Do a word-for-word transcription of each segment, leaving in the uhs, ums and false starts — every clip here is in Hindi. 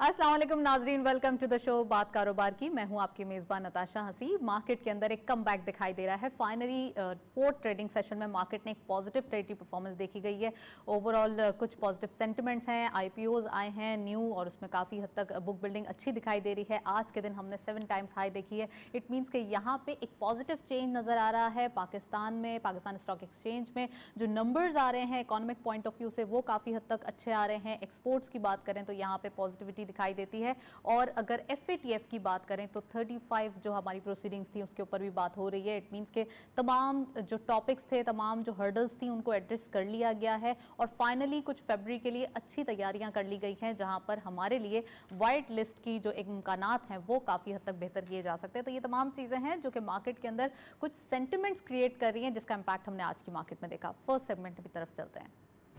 अस्सलाम वालेकुम नाजरीन, वेलकम टू द शो बात कारोबार की। मैं हूं आपकी मेज़बान नताशा हसी। मार्केट के अंदर एक कम बैक दिखाई दे रहा है। फाइनली फोर्थ ट्रेडिंग सेशन में मार्केट ने एक पॉजिटिव ट्रेडिंग परफॉर्मेंस देखी गई है। ओवरऑल uh, कुछ पॉजिटिव सेंटिमेंट्स हैं, आईपीओज आए हैं न्यू, और उसमें काफ़ी हद तक बुक बिल्डिंग अच्छी दिखाई दे रही है। आज के दिन हमने सेवन टाइम्स हाई देखी है। इट मीन्स कि यहाँ पे एक पॉजिटिव चेंज नज़र आ रहा है। पाकिस्तान में, पाकिस्तान स्टॉक एक्सचेंज में जो नंबर्स आ रहे हैं इकोनॉमिक पॉइंट ऑफ व्यू से, वो काफ़ी हद तक अच्छे आ रहे हैं। एक्सपोर्ट्स की बात करें तो यहाँ पे पॉजिटिविटी दिखाई देती है। और अगर एफ ए टी एफ की बात करें तो पैंतीस जो हमारी प्रोसीडिंग्स थी उसके ऊपर भी बात हो रही है। इट मींस के तमाम जो टॉपिक्स थे, तमाम जो हर्डल्स थी, उनको एड्रेस कर लिया गया है। और फाइनली कुछ फरवरी के लिए अच्छी तैयारियां कर ली गई हैं, जहां पर हमारे लिए वाइट लिस्ट की जो इम्कानात हैं वो काफ़ी हद तक बेहतर किए जा सकते हैं। तो ये तमाम चीज़ें हैं जो कि मार्केट के अंदर कुछ सेंटिमेंट्स क्रिएट कर रही हैं, जिसका इम्पैक्ट हमने आज की मार्केट में देखा। फर्स्ट सेगमेंट की तरफ चलते हैं।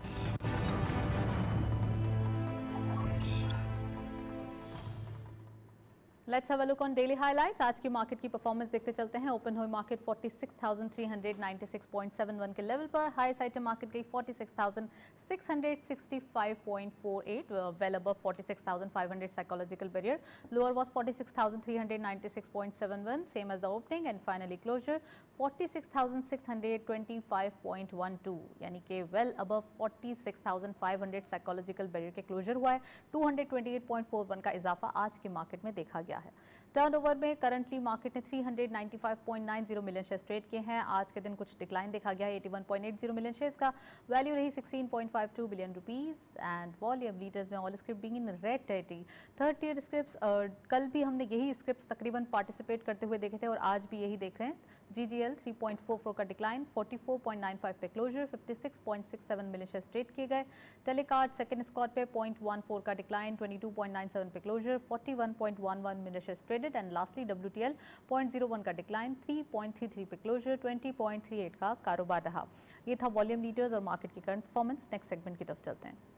Let's have a look on daily highlights. आज की मार्केट की परफॉर्मेंस देखते चलते हैं। ओपन हुई मार्केट छियालीस हज़ार तीन सौ छियानवे पॉइंट सात एक के लेवल पर। हायर साइड से मार्केट गई छियालीस हज़ार छह सौ पैंसठ पॉइंट चार आठ, वेल अबव छियालीस हज़ार पाँच सौ साइकोलॉजिकल बैरियर। लोअर वाज छियालीस हज़ार तीन सौ छियानवे पॉइंट सात एक, same as the opening, and finally closure छियालीस हज़ार छह सौ पच्चीस पॉइंट बारह, यानी कि वेल अबव छियालीस हज़ार पाँच सौ साइकोलॉजिकल बैरियर के क्लोजर हुआ है। दो सौ अट्ठाईस पॉइंट चार एक का इजाफा आज की मार्केट में देखा गया है। टर्नओवर में करंटली मार्केट ने तीन सौ पचानवे पॉइंट नौ मिलियन शेयर्स ट्रेड किए हैं। आज के दिन कुछ डिक्लाइन देखा गया है इक्यासी पॉइंट आठ मिलियन शेयर्स का। वैल्यू रही सोलह पॉइंट पाँच दो billion rupees, and volume leaders में all script being in red territory. Third tier scripts, कल भी हमने यही स्क्रिप्ट्स तकरीबन पार्टिसिपेट करते हुए देखे थे और आज भी यही देख रहे हैं। जीजीएल तीन पॉइंट चार चार का डिक्लाइन, चौवालीस पॉइंट नौ पाँच पे क्लोजर, छप्पन पॉइंट छह सात मिलियन शेयर्स ट्रेड किए गए। टेलीकार्ड सेकंड स्कॉट पे zero पॉइंट एक चार का डिक्लाइन, बाईस पॉइंट नौ सात पे क्लोजर, इकतालीस पॉइंट एक एक million shares traded, and lastly WTL zero point zero one का डिक्लाइन, तीन पॉइंट तीन तीन पे क्लोजर, बीस पॉइंट तीन आठ का कारोबार रहा। ये था वॉल्यूम लीडर्स और मार्केट की करंट परफॉर्मेंस। नेक्स्ट सेगमेंट की तरफ चलते हैं।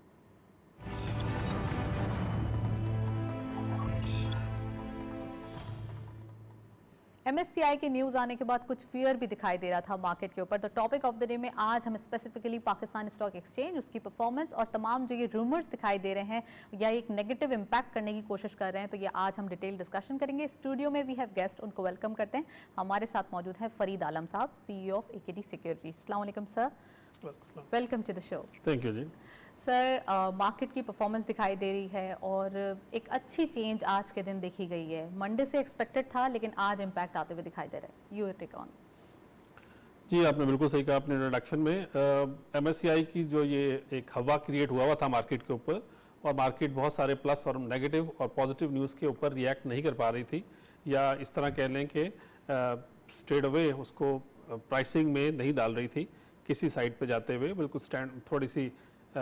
एमएससीआई की न्यूज़ आने के बाद कुछ फियर भी दिखाई दे रहा था मार्केट के ऊपर। तो टॉपिक ऑफ द डे में आज हम स्पेसिफिकली पाकिस्तान स्टॉक एक्सचेंज, उसकी परफॉर्मेंस और तमाम जो ये रूमर्स दिखाई दे रहे हैं या एक नेगेटिव इम्पैक्ट करने की कोशिश कर रहे हैं, तो ये आज हम डिटेल डिस्कशन करेंगे। स्टूडियो में वी हैव गेस्ट, उनको वेलकम करते हैं। हमारे साथ मौजूद है फरीद आलम साहब, सीईओ ऑफ एकेडी सिक्योरिटीज। अस्सलाम वालेकुम sir, welcome to the show. Thank you जी। सर, मार्केट की परफॉर्मेंस दिखाई दे रही है और एक अच्छी चेंज आज के दिन देखी गई है। मंडे से एक्सपेक्टेड था, लेकिन आज इम्पैक्ट आते हुए दिखाई दे रहा है। You take on. जी, आपने बिल्कुल सही कहा अपने इंट्रोडक्शन में। एमएससीआई की जो ये एक हवा क्रिएट हुआ हुआ था मार्केट के ऊपर, और मार्केट बहुत सारे प्लस और नेगेटिव और पॉजिटिव न्यूज़ के ऊपर रिएक्ट नहीं कर पा रही थी, या इस तरह कह लें कि स्ट्रेट अवे उसको प्राइसिंग में नहीं डाल रही थी किसी साइड पे जाते हुए। बिल्कुल स्टैंड थोड़ी सी आ,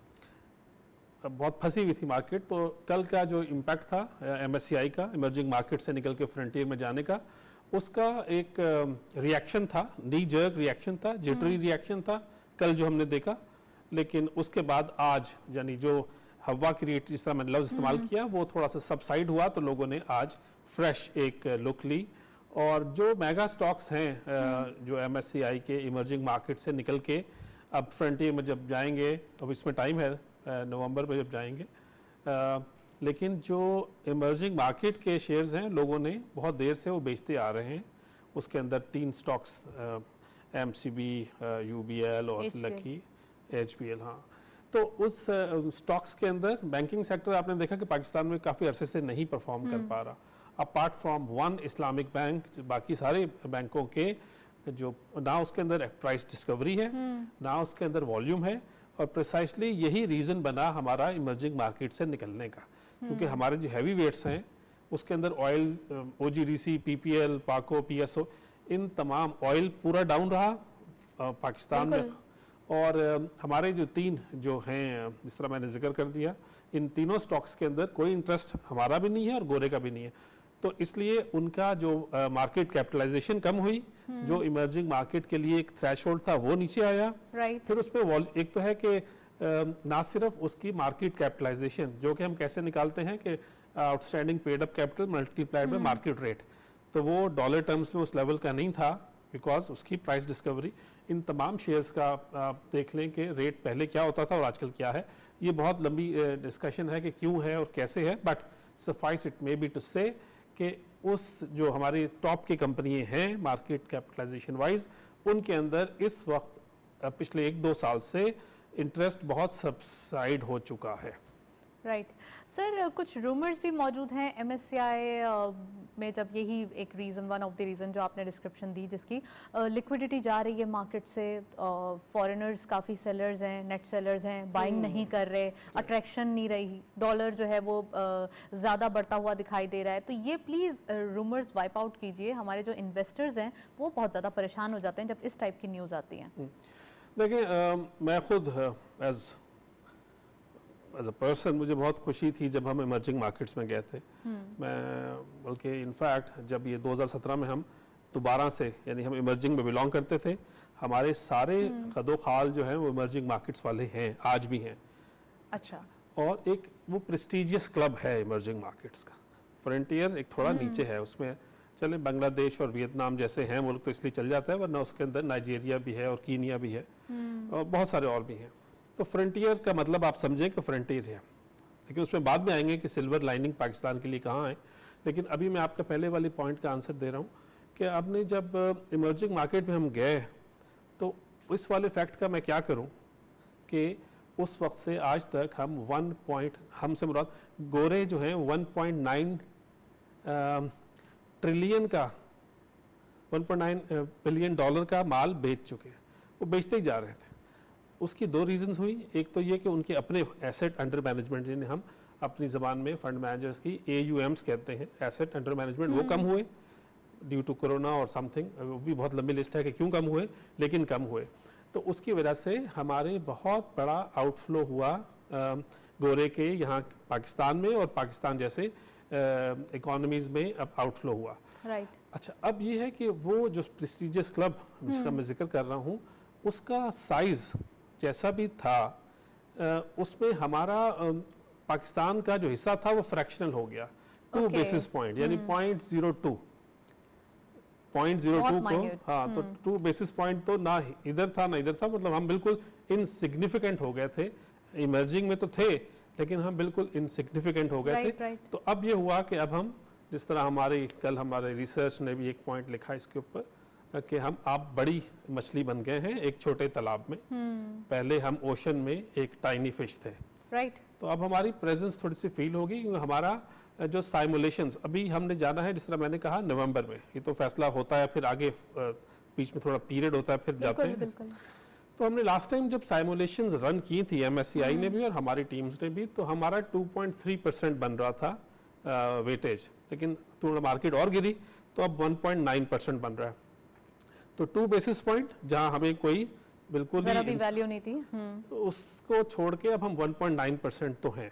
बहुत फंसी हुई थी मार्केट। तो कल का जो इम्पैक्ट था एमएससीआई का, इमर्जिंग मार्केट से निकल के फ्रंटियर में जाने का, उसका एक रिएक्शन था, नी जर्क रिएक्शन था, जिटरी रिएक्शन था कल जो हमने देखा। लेकिन उसके बाद आज, यानी जो हवा क्रिएट, जिस तरह मैंने लफ्ज़ इस्तेमाल किया, वो थोड़ा सा सबसाइड हुआ, तो लोगों ने आज फ्रेश एक लुक ली। और जो मेगा स्टॉक्स हैं जो एमएससीआई के इमर्जिंग मार्केट से निकल के अब फ्रंटियर में जब जाएंगे, अब इसमें टाइम है नवंबर में जब जाएंगे, आ, लेकिन जो इमर्जिंग मार्केट के शेयर्स हैं लोगों ने बहुत देर से वो बेचते आ रहे हैं। उसके अंदर तीन स्टॉक्स, एमसीबी, यूबीएल और लकी एचबीएल। हाँ, तो उस स्टॉक्स के अंदर बैंकिंग सेक्टर आपने देखा कि पाकिस्तान में काफ़ी अरसे से नहीं परफॉर्म कर पा रहा। Apart from one Islamic bank, बाकी सारे बैंकों के जो ना उसके अंदर प्राइस डिस्कवरी है, ना उसके अंदर वॉल्यूम है। और प्रिसाइसली यही रीज़न बना हमारा इमर्जिंग मार्केट से निकलने का, क्योंकि हमारे जो हैवी वेट्स हैं उसके अंदर ऑयल, ओजीडीसी, पीपीएल, पाको, पीएसओ, इन तमाम, ऑयल पूरा डाउन रहा पाकिस्तान में। और हमारे जो तीन जो हैं, जिस तरह मैंने जिक्र कर दिया, इन तीनों स्टॉक्स के अंदर कोई इंटरेस्ट हमारा भी नहीं है और गोरे का भी नहीं है। तो इसलिए उनका जो मार्केट कैपिटलाइजेशन कम हुई, जो इमर्जिंग मार्केट के लिए एक थ्रेशोल्ड था वो नीचे आया। right. फिर उसमें एक तो है कि ना सिर्फ उसकी मार्केट कैपिटलाइजेशन, जो कि हम कैसे निकालते हैं कि outstanding paid up capital multiplied by market rate, तो वो डॉलर टर्म्स में उस लेवल का नहीं था बिकॉज उसकी प्राइस डिस्कवरी इन तमाम शेयर्स का आप देख लें कि रेट पहले क्या होता था और आजकल क्या है। ये बहुत लंबी डिस्कशन है कि क्यों है और कैसे है, but suffice it may be to say कि उस जो हमारी टॉप की कंपनी हैं मार्केट कैपिटलाइजेशन वाइज, उनके अंदर इस वक्त पिछले एक दो साल से इंटरेस्ट बहुत सबसाइड हो चुका है। राइट सर, कुछ रूमर्स भी मौजूद हैं एमएससीआई में, जब यही एक reason, one of the reason जो आपने डिस्क्रिप्शन दी, जिसकी लिक्विडिटी जा रही है मार्केट से, फॉरेनर्स काफ़ी सेलर्स हैं, नेट सेलर्स हैं, बाइंग नहीं कर रहे, अट्रैक्शन नहीं रही, डॉलर जो है वो ज़्यादा बढ़ता हुआ दिखाई दे रहा है। तो ये प्लीज़ रूमर्स वाइप आउट कीजिए, हमारे जो इन्वेस्टर्स हैं वो बहुत ज़्यादा परेशान हो जाते हैं जब इस टाइप की न्यूज़ आती हैं। देखिए, मैं खुद एज एज अ पर्सन मुझे बहुत खुशी थी जब हम इमर्जिंग मार्केट्स में गए थे। मैं बल्कि इनफैक्ट जब ये दो हज़ार सत्रह में हम दोबारा से, यानी हम इमर्जिंग में बिलोंग करते थे, हमारे सारे खदो खाल जो हैं वो इमर्जिंग मार्केट्स वाले हैं, आज भी हैं। अच्छा। और एक वो प्रेस्टिजियस क्लब है इमर्जिंग मार्केट्स का। फ्रंटियर एक थोड़ा नीचे है, उसमें चले बांग्लादेश और वियतनाम जैसे हैं मुल्क तो इसलिए चल जाता है, वरना उसके अंदर नाइजीरिया भी है और कीनिया भी है और बहुत सारे और भी हैं। तो फ्रंटियर का मतलब आप समझें कि फ्रंटियर है, लेकिन उसमें बाद में आएंगे कि सिल्वर लाइनिंग पाकिस्तान के लिए कहाँ है। लेकिन अभी मैं आपका पहले वाली पॉइंट का आंसर दे रहा हूँ कि आपने जब इमर्जिंग मार्केट में हम गए तो इस वाले फैक्ट का मैं क्या करूँ कि उस वक्त से आज तक हम वन पॉइंट हमसे मुराद गोरे जो हैं वन पॉइंट नाइन ट्रिलियन का one point nine billion dollar का माल बेच चुके हैं। वो बेचते ही जा रहे थे। उसकी दो रीजंस हुई, एक तो ये कि उनके अपने एसेट अंडर मैनेजमेंट, जिन्हें हम अपनी ज़बान में फंड मैनेजर्स की ए यू एम्स कहते हैं, एसेट अंडर मैनेजमेंट, वो कम हुए ड्यू टू कोरोना और समथिंग। वो भी बहुत लंबी लिस्ट है कि क्यों कम हुए, लेकिन कम हुए। तो उसकी वजह से हमारे बहुत बड़ा आउटफ्लो हुआ गोरे के यहाँ पाकिस्तान में, और पाकिस्तान जैसे इकोनॉमीज़ में अब आउटफ्लो हुआ। राइट। अच्छा, अब ये है कि वो जो प्रेस्टिजियस क्लब जिसका मैं जिक्र कर रहा हूँ, उसका साइज़ जैसा भी था, उसमें हमारा पाकिस्तान का जो हिस्सा था वो फ्रैक्शनल हो गया, टू बेसिस पॉइंट, यानी point zero two point zero two को, हाँ, तो टू बेसिस पॉइंट तो ना इधर था ना इधर था, मतलब हम बिल्कुल इनसिग्निफिकेंट हो गए थे। इमर्जिंग में तो थे, लेकिन हम बिल्कुल इनसिग्निफिकेंट हो गए right, थे। right. तो अब ये हुआ कि अब हम, जिस तरह हमारे कल हमारे रिसर्च ने भी एक पॉइंट लिखा इसके ऊपर कि हम आप बड़ी मछली बन गए हैं एक छोटे तालाब में। hmm. पहले हम ओशन में एक टाइनी फिश थे। Right right. तो अब हमारी प्रेजेंस थोड़ी सी फील होगी, क्योंकि हमारा जो साइमुलेशंस अभी हमने जाना है, जिस तरह मैंने कहा नवंबर में, ये तो फैसला होता है, फिर आगे बीच में थोड़ा पीरियड होता है, फिर जाते हैं। बिल्कुल। तो हमने लास्ट टाइम जब साइमुलेशंस रन की थी एमएससीआई ने भी और हमारी टीम्स ने भी, तो हमारा टू पॉइंट थ्री परसेंट बन रहा था वेटेज, लेकिन थोड़ा मार्केट और गिरी तो अब वन पॉइंट नाइन परसेंट बन रहा है। तो टू बेसिस पॉइंट जहां हमें कोई बिल्कुल भी वैल्यू नहीं थी, उसको छोड़ के अब हम वन पॉइंट नाइन परसेंट तो हैं।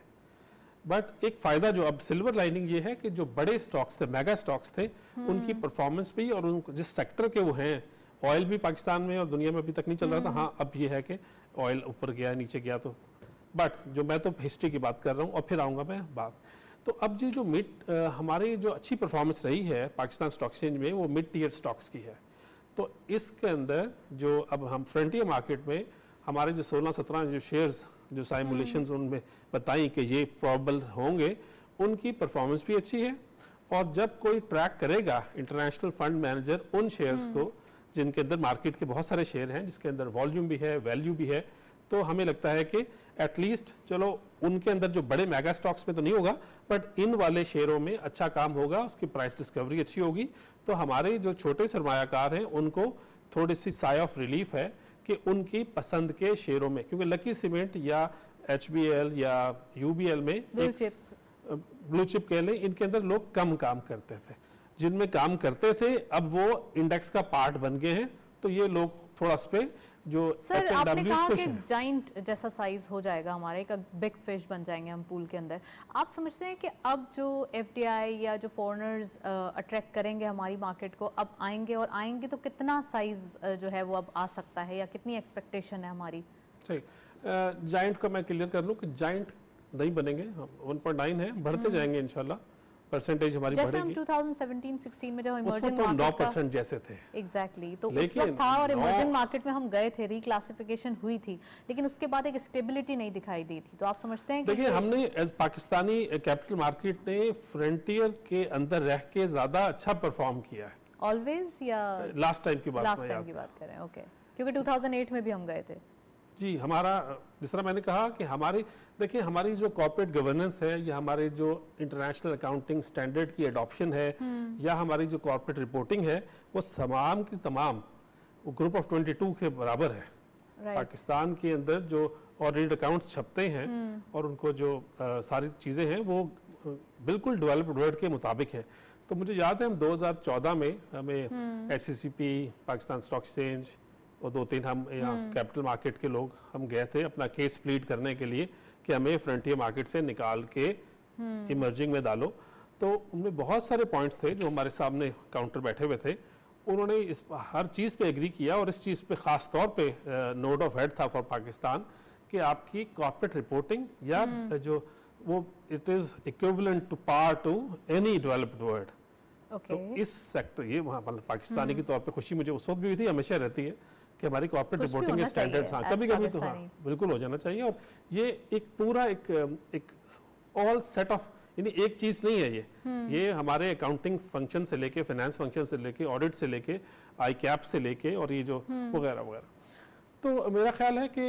बट एक फायदा जो अब सिल्वर लाइनिंग ये है कि जो बड़े स्टॉक्स थे, मेगा स्टॉक्स थे, उनकी परफॉर्मेंस भी और उन जिस सेक्टर के वो हैं, ऑयल भी पाकिस्तान में और दुनिया में अभी तक नहीं चल रहा था। हाँ, अब ये है कि ऑयल ऊपर गया नीचे गया, तो बट जो मैं तो हिस्ट्री की बात कर रहा हूँ और फिर आऊँगा मैं बात। तो अब ये जो मिड हमारी जो अच्छी परफॉर्मेंस रही है पाकिस्तान स्टॉक एक्सचेंज में, वो मिड टीयर स्टॉक्स की है। तो इसके अंदर जो अब हम फ्रंटियर मार्केट में हमारे जो सोलह सत्रह जो शेयर्स जो साइमुलेशंस उनमें बताई कि ये प्रॉबल होंगे, उनकी परफॉर्मेंस भी अच्छी है। और जब कोई ट्रैक करेगा इंटरनेशनल फंड मैनेजर उन शेयर्स को जिनके अंदर मार्केट के बहुत सारे शेयर हैं, जिसके अंदर वॉल्यूम भी है, वैल्यू भी है, तो हमें लगता है कि एटलीस्ट चलो उनके अंदर जो बड़े मेगा स्टॉक्स में तो नहीं होगा, बट इन वाले शेयरों में अच्छा काम होगा, उसकी प्राइस डिस्कवरी अच्छी होगी। तो हमारे जो छोटे सरमायाकार हैं उनको थोड़ी सी साय ऑफ रिलीफ है कि उनकी पसंद के शेयरों में, क्योंकि लकी सीमेंट या एच बी एल या यू बी एल में ब्लू चिप कह लें, इनके अंदर लोग कम काम करते थे। जिनमें काम करते थे अब वो इंडेक्स का पार्ट बन गए हैं, तो ये लोग थोड़ा इस पे जो सर आपने कहा कि जाइंट जैसा साइज हो जाएगा हमारा, एक बिग फिश बन जाएंगे हम पूल के अंदर। आप समझते हैं कि अब जो एफडीआई या जो फॉरेनर्स अट्रैक्ट करेंगे हमारी मार्केट को, अब आएंगे और आएंगे तो कितना साइज जो है वो अब आ सकता है, या कितनी एक्सपेक्टेशन है हमारी? सही, जाइंट को मैं क्लियर कर लूँ कि जाइंट नहीं बनेंगे, वन पॉइंट नाइन है, बढ़ते जाएंगे इंशाल्लाह। परसेंटेज हमारी जैसे बढ़ेगी। हम ट्वेंटी सेवनटीन सिक्सटीन में जब उसमें इमर्जिंग तो नौ मार्केट परसेंट जैसे थे। एग्जैक्टली exactly, तो उस लेकिन वक्त था और नौ- इमर्जिंग मार्केट में हम गए थे, रिक्लासिफिकेशन हुई थी, लेकिन उसके बाद एक स्टेबिलिटी नहीं दिखाई दी थी। तो आप समझते हैं कि देखिए हमने एज पाकिस्तानी कैपिटल मार्केट ने फ्रंटियर के अंदर रह के ज्यादा अच्छा परफॉर्म किया है ऑलवेज, या लास्ट टाइम की बात लास्ट मैं टाइम याद की बात करें? ओके, क्योंकि टू थाउजेंड एट में भी हम गए थे। जी, हमारा जिस तरह मैंने कहा कि हमारी देखिए हमारी जो कॉर्पोरेट गवर्नेंस है या हमारे जो इंटरनेशनल अकाउंटिंग स्टैंडर्ड की एडॉप्शन है या हमारी जो कॉर्पोरेट रिपोर्टिंग है वो तमाम की तमाम वो ग्रुप ऑफ बाईस के बराबर है। right. पाकिस्तान के अंदर जो ऑडिट अकाउंट्स छपते हैं और उनको जो आ, सारी चीज़ें हैं वो आ, बिल्कुल डेवलप्ड वर्ल्ड के मुताबिक है। तो मुझे याद है हम दो हज़ार चौदह में हमें S C C P, Pakistan stock exchange और दो तीन हम यहाँ कैपिटल मार्केट के लोग हम गए थे अपना केस प्लीड करने के लिए कि हमें फ्रंटियर मार्केट से निकाल के इमर्जिंग में डालो। तो उनमें बहुत सारे पॉइंट्स थे जो हमारे सामने काउंटर बैठे हुए थे, उन्होंने इस हर चीज़ पे एग्री किया और इस चीज़ पे ख़ास तौर पे नोट ऑफ हेड था फॉर पाकिस्तान कि आपकी कॉर्पोरेट रिपोर्टिंग या जो वो it is equivalent to par to any developed world. okay. तो इस सेक्टर ये वहाँ मतलब पाकिस्तानी के तौर पे खुशी मुझे उस वक्त भी थी, हमेशा रहती है कि हमारी कॉर्पोरेट रिपोर्टिंग के स्टैंडर्ड्स हाँ कभी कभी तो हाँ बिल्कुल हो जाना चाहिए। और ये एक पूरा एक एक ऑल सेट ऑफ यानी एक चीज़ नहीं है ये ये हमारे अकाउंटिंग फंक्शन से लेके फाइनेंस फंक्शन से लेके ऑडिट से लेके आई कैप से लेके और ये जो वगैरह वगैरह। तो मेरा ख्याल है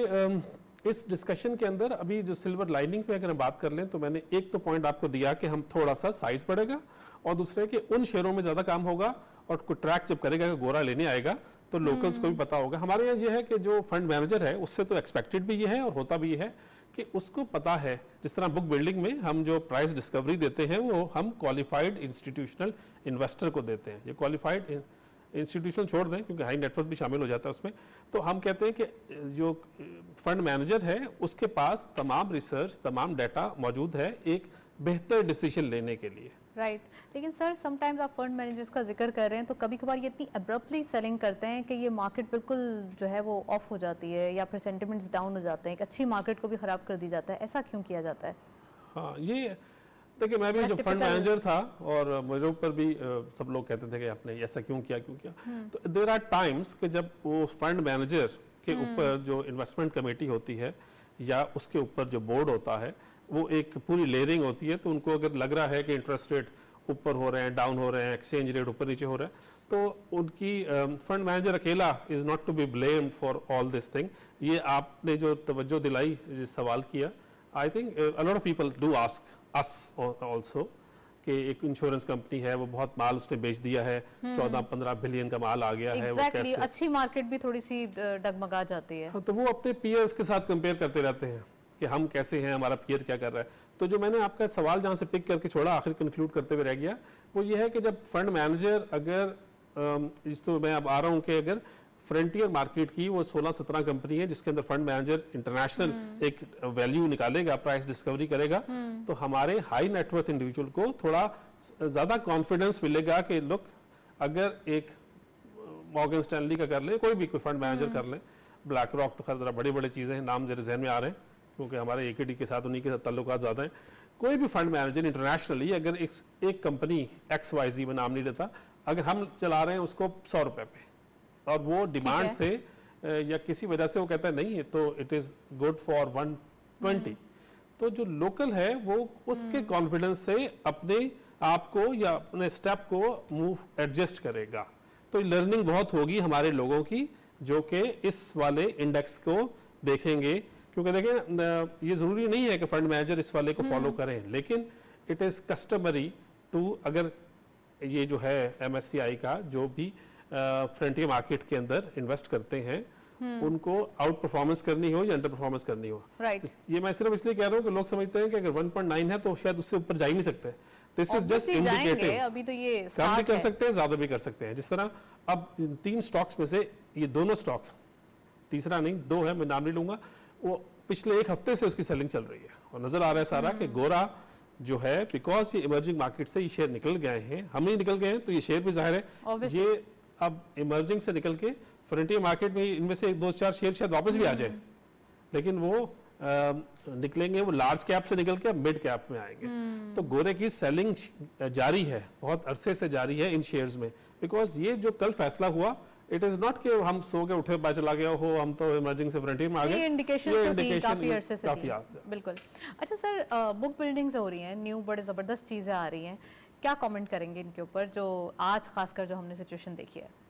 कि इस डिस्कशन के अंदर अभी जो सिल्वर लाइनिंग पे अगर हम बात कर लें तो मैंने एक तो पॉइंट आपको दिया कि हम थोड़ा सा साइज बढ़ेगा और दूसरे कि उन शेयरों में ज़्यादा काम होगा और कोई ट्रैक जब करेगा कि गोरा लेने आएगा तो लोकल्स को भी पता होगा। हमारे यहाँ ये है कि जो फंड मैनेजर है उससे तो एक्सपेक्टेड भी ये है और होता भी ये है कि उसको पता है, जिस तरह बुक बिल्डिंग में हम जो प्राइस डिस्कवरी देते हैं वो हम क्वालिफाइड इंस्टीट्यूशनल इन्वेस्टर को देते हैं। ये क्वालिफाइड इंस्टीट्यूशनल छोड़ दें क्योंकि हाई नेटवर्क भी शामिल हो जाता है उसमें। तो हम कहते हैं कि जो फंड मैनेजर है उसके पास तमाम रिसर्च तमाम डाटा मौजूद है एक बेहतर डिसीजन लेने के लिए। Right right. लेकिन सर समटाइम्स आप फंड मैनेजर्स का जिक्र कर रहे हैं तो कभी कभार ये इतनी अब्रप्टली सेलिंग करते हैं कि ये मार्केट बिल्कुल जो है वो ऑफ हो जाती है या फिर सेंटिमेंट्स डाउन हो जाते हैं, एक अच्छी मार्केट को भी ख़राब कर दी जाता है। ऐसा क्यों किया जाता है? हाँ, ये देखिए मैं भी जब फंड मैनेजर था और मेरे ऊपर भी सब लोग कहते थे कि आपने ऐसा क्यों किया क्यों किया तो देयर आर टाइम्स कि जब वो फंड मैनेजर के ऊपर जो इन्वेस्टमेंट कमेटी होती है या उसके ऊपर जो बोर्ड होता है वो एक पूरी लेयरिंग होती है। तो उनको अगर लग रहा है कि इंटरेस्ट रेट ऊपर हो रहे हैं डाउन हो रहे हैं एक्सचेंज रेट ऊपर नीचे हो रहा है तो उनकी फंड मैनेजर अकेला is not to be blamed for all this thing. ये आपने जो तवज्जो दिलाई जिस सवाल किया I think a lot of people do ask us also कि एक इंश्योरेंस कंपनी है वो बहुत माल उसने बेच दिया है चौदह पंद्रह बिलियन का माल आ गया exactly, है वो कैसे अच्छी मार्केट भी थोड़ी सी डगमगा जाती है। हाँ, तो वो अपने पीयर्स के साथ कंपेयर करते रहते हैं कि हम कैसे हैं हमारा पीयर क्या कर रहा है। तो जो मैंने आपका सवाल जहाँ से पिक करके छोड़ा आखिर कंक्लूड करते हुए रह गया वो ये है कि जब फंड मैनेजर अगर इस तो मैं अब आ रहा हूँ कि अगर फ्रंटियर मार्केट की वो सोलह सत्रह कंपनी है जिसके अंदर फंड मैनेजर इंटरनेशनल एक वैल्यू निकालेगा प्राइस डिस्कवरी करेगा तो हमारे हाई नेटवर्थ इंडिविजुअल को थोड़ा ज़्यादा कॉन्फिडेंस मिलेगा कि लुक अगर एक मॉर्गन स्टैनली का कर ले कोई भी कोई फंड मैनेजर कर ले ब्लैक रॉक तो खैर बड़ी बड़ी चीज़ें हैं नाम जरा जहन में आ रहे हैं क्योंकि हमारे ए के डी के साथ उन्हीं के साथ ताल्लुकात ज़्यादा हैं। कोई भी फंड मैनेजर इंटरनेशनली अगर एक, एक कंपनी एक्स वाई जी में नाम नहीं लेता अगर हम चला रहे हैं उसको सौ रुपये पे और वो डिमांड से या किसी वजह से वो कहता है नहीं है तो it is good for one twenty तो जो लोकल है वो उसके कॉन्फिडेंस से अपने आप को या अपने स्टेप को मूव एडजस्ट करेगा। तो लर्निंग बहुत होगी हमारे लोगों की जो कि इस वाले इंडेक्स को देखेंगे क्योंकि देखें ये ज़रूरी नहीं है कि फंड मैनेजर इस वाले को फॉलो करें लेकिन इट इज़ कस्टमरी टू अगर ये जो है एम एस सी आई का जो भी फ्रंटियर मार्केट के अंदर इन्वेस्ट करते हैं उनको आउट परफॉर्मेंस करनी हो या अंडर परफॉर्मेंस करनी हो। right. ये मैं सिर्फ इसलिए कह रहा हूँ कि लोग समझते हैं कि अगर वन पॉइंट नाइन है तो शायद उससे ऊपर जा ही नहीं सकते। This is just indicative. अभी तो ये कम भी कर सकते हैं ज्यादा भी कर सकते हैं। जिस तरह अब तीन स्टॉक्स में से ये दोनों स्टॉक तीसरा नहीं दो है मैं नाम नहीं लूंगा वो पिछले एक हफ्ते से उसकी सेलिंग चल रही है और नजर आ रहा है सारा कि गोरा जो है बिकॉज ये इमर्जिंग मार्केट से ये शेयर निकल गए हैं हम नहीं निकल गए हैं तो ये शेयर भी जाहिर है ये अब इमर्जिंग से निकल के फ्रंटियर मार्केट में इनमें से दो चार शेयर शायद वापस भी आ जाए लेकिन वो निकलेंगे वो लार्ज कैप से निकल के मिड कैप में आएंगे। hmm. तो गोरे की सेलिंग जारी है, बहुत अरसे से जारी है इन शेयर्स में, बिकॉज ये जो कल फैसला हुआ, इट इज नॉट कि हम सो के उठे पता चला गया हो हम तो इमर्जिंग से फ्रंटियर में आ गए। ये इंडिकेशन तो थी काफी अरसे से थी। बिल्कुल। अच्छा सर, बुक बिल्डिंग्स हो रही हैं, न्यू बड़े ज़बरदस्त चीज़ें आ रही हैं, क्या कमेंट करेंगे इनके ऊपर जो आज खासकर जो हमने सिचुएशन देखी है?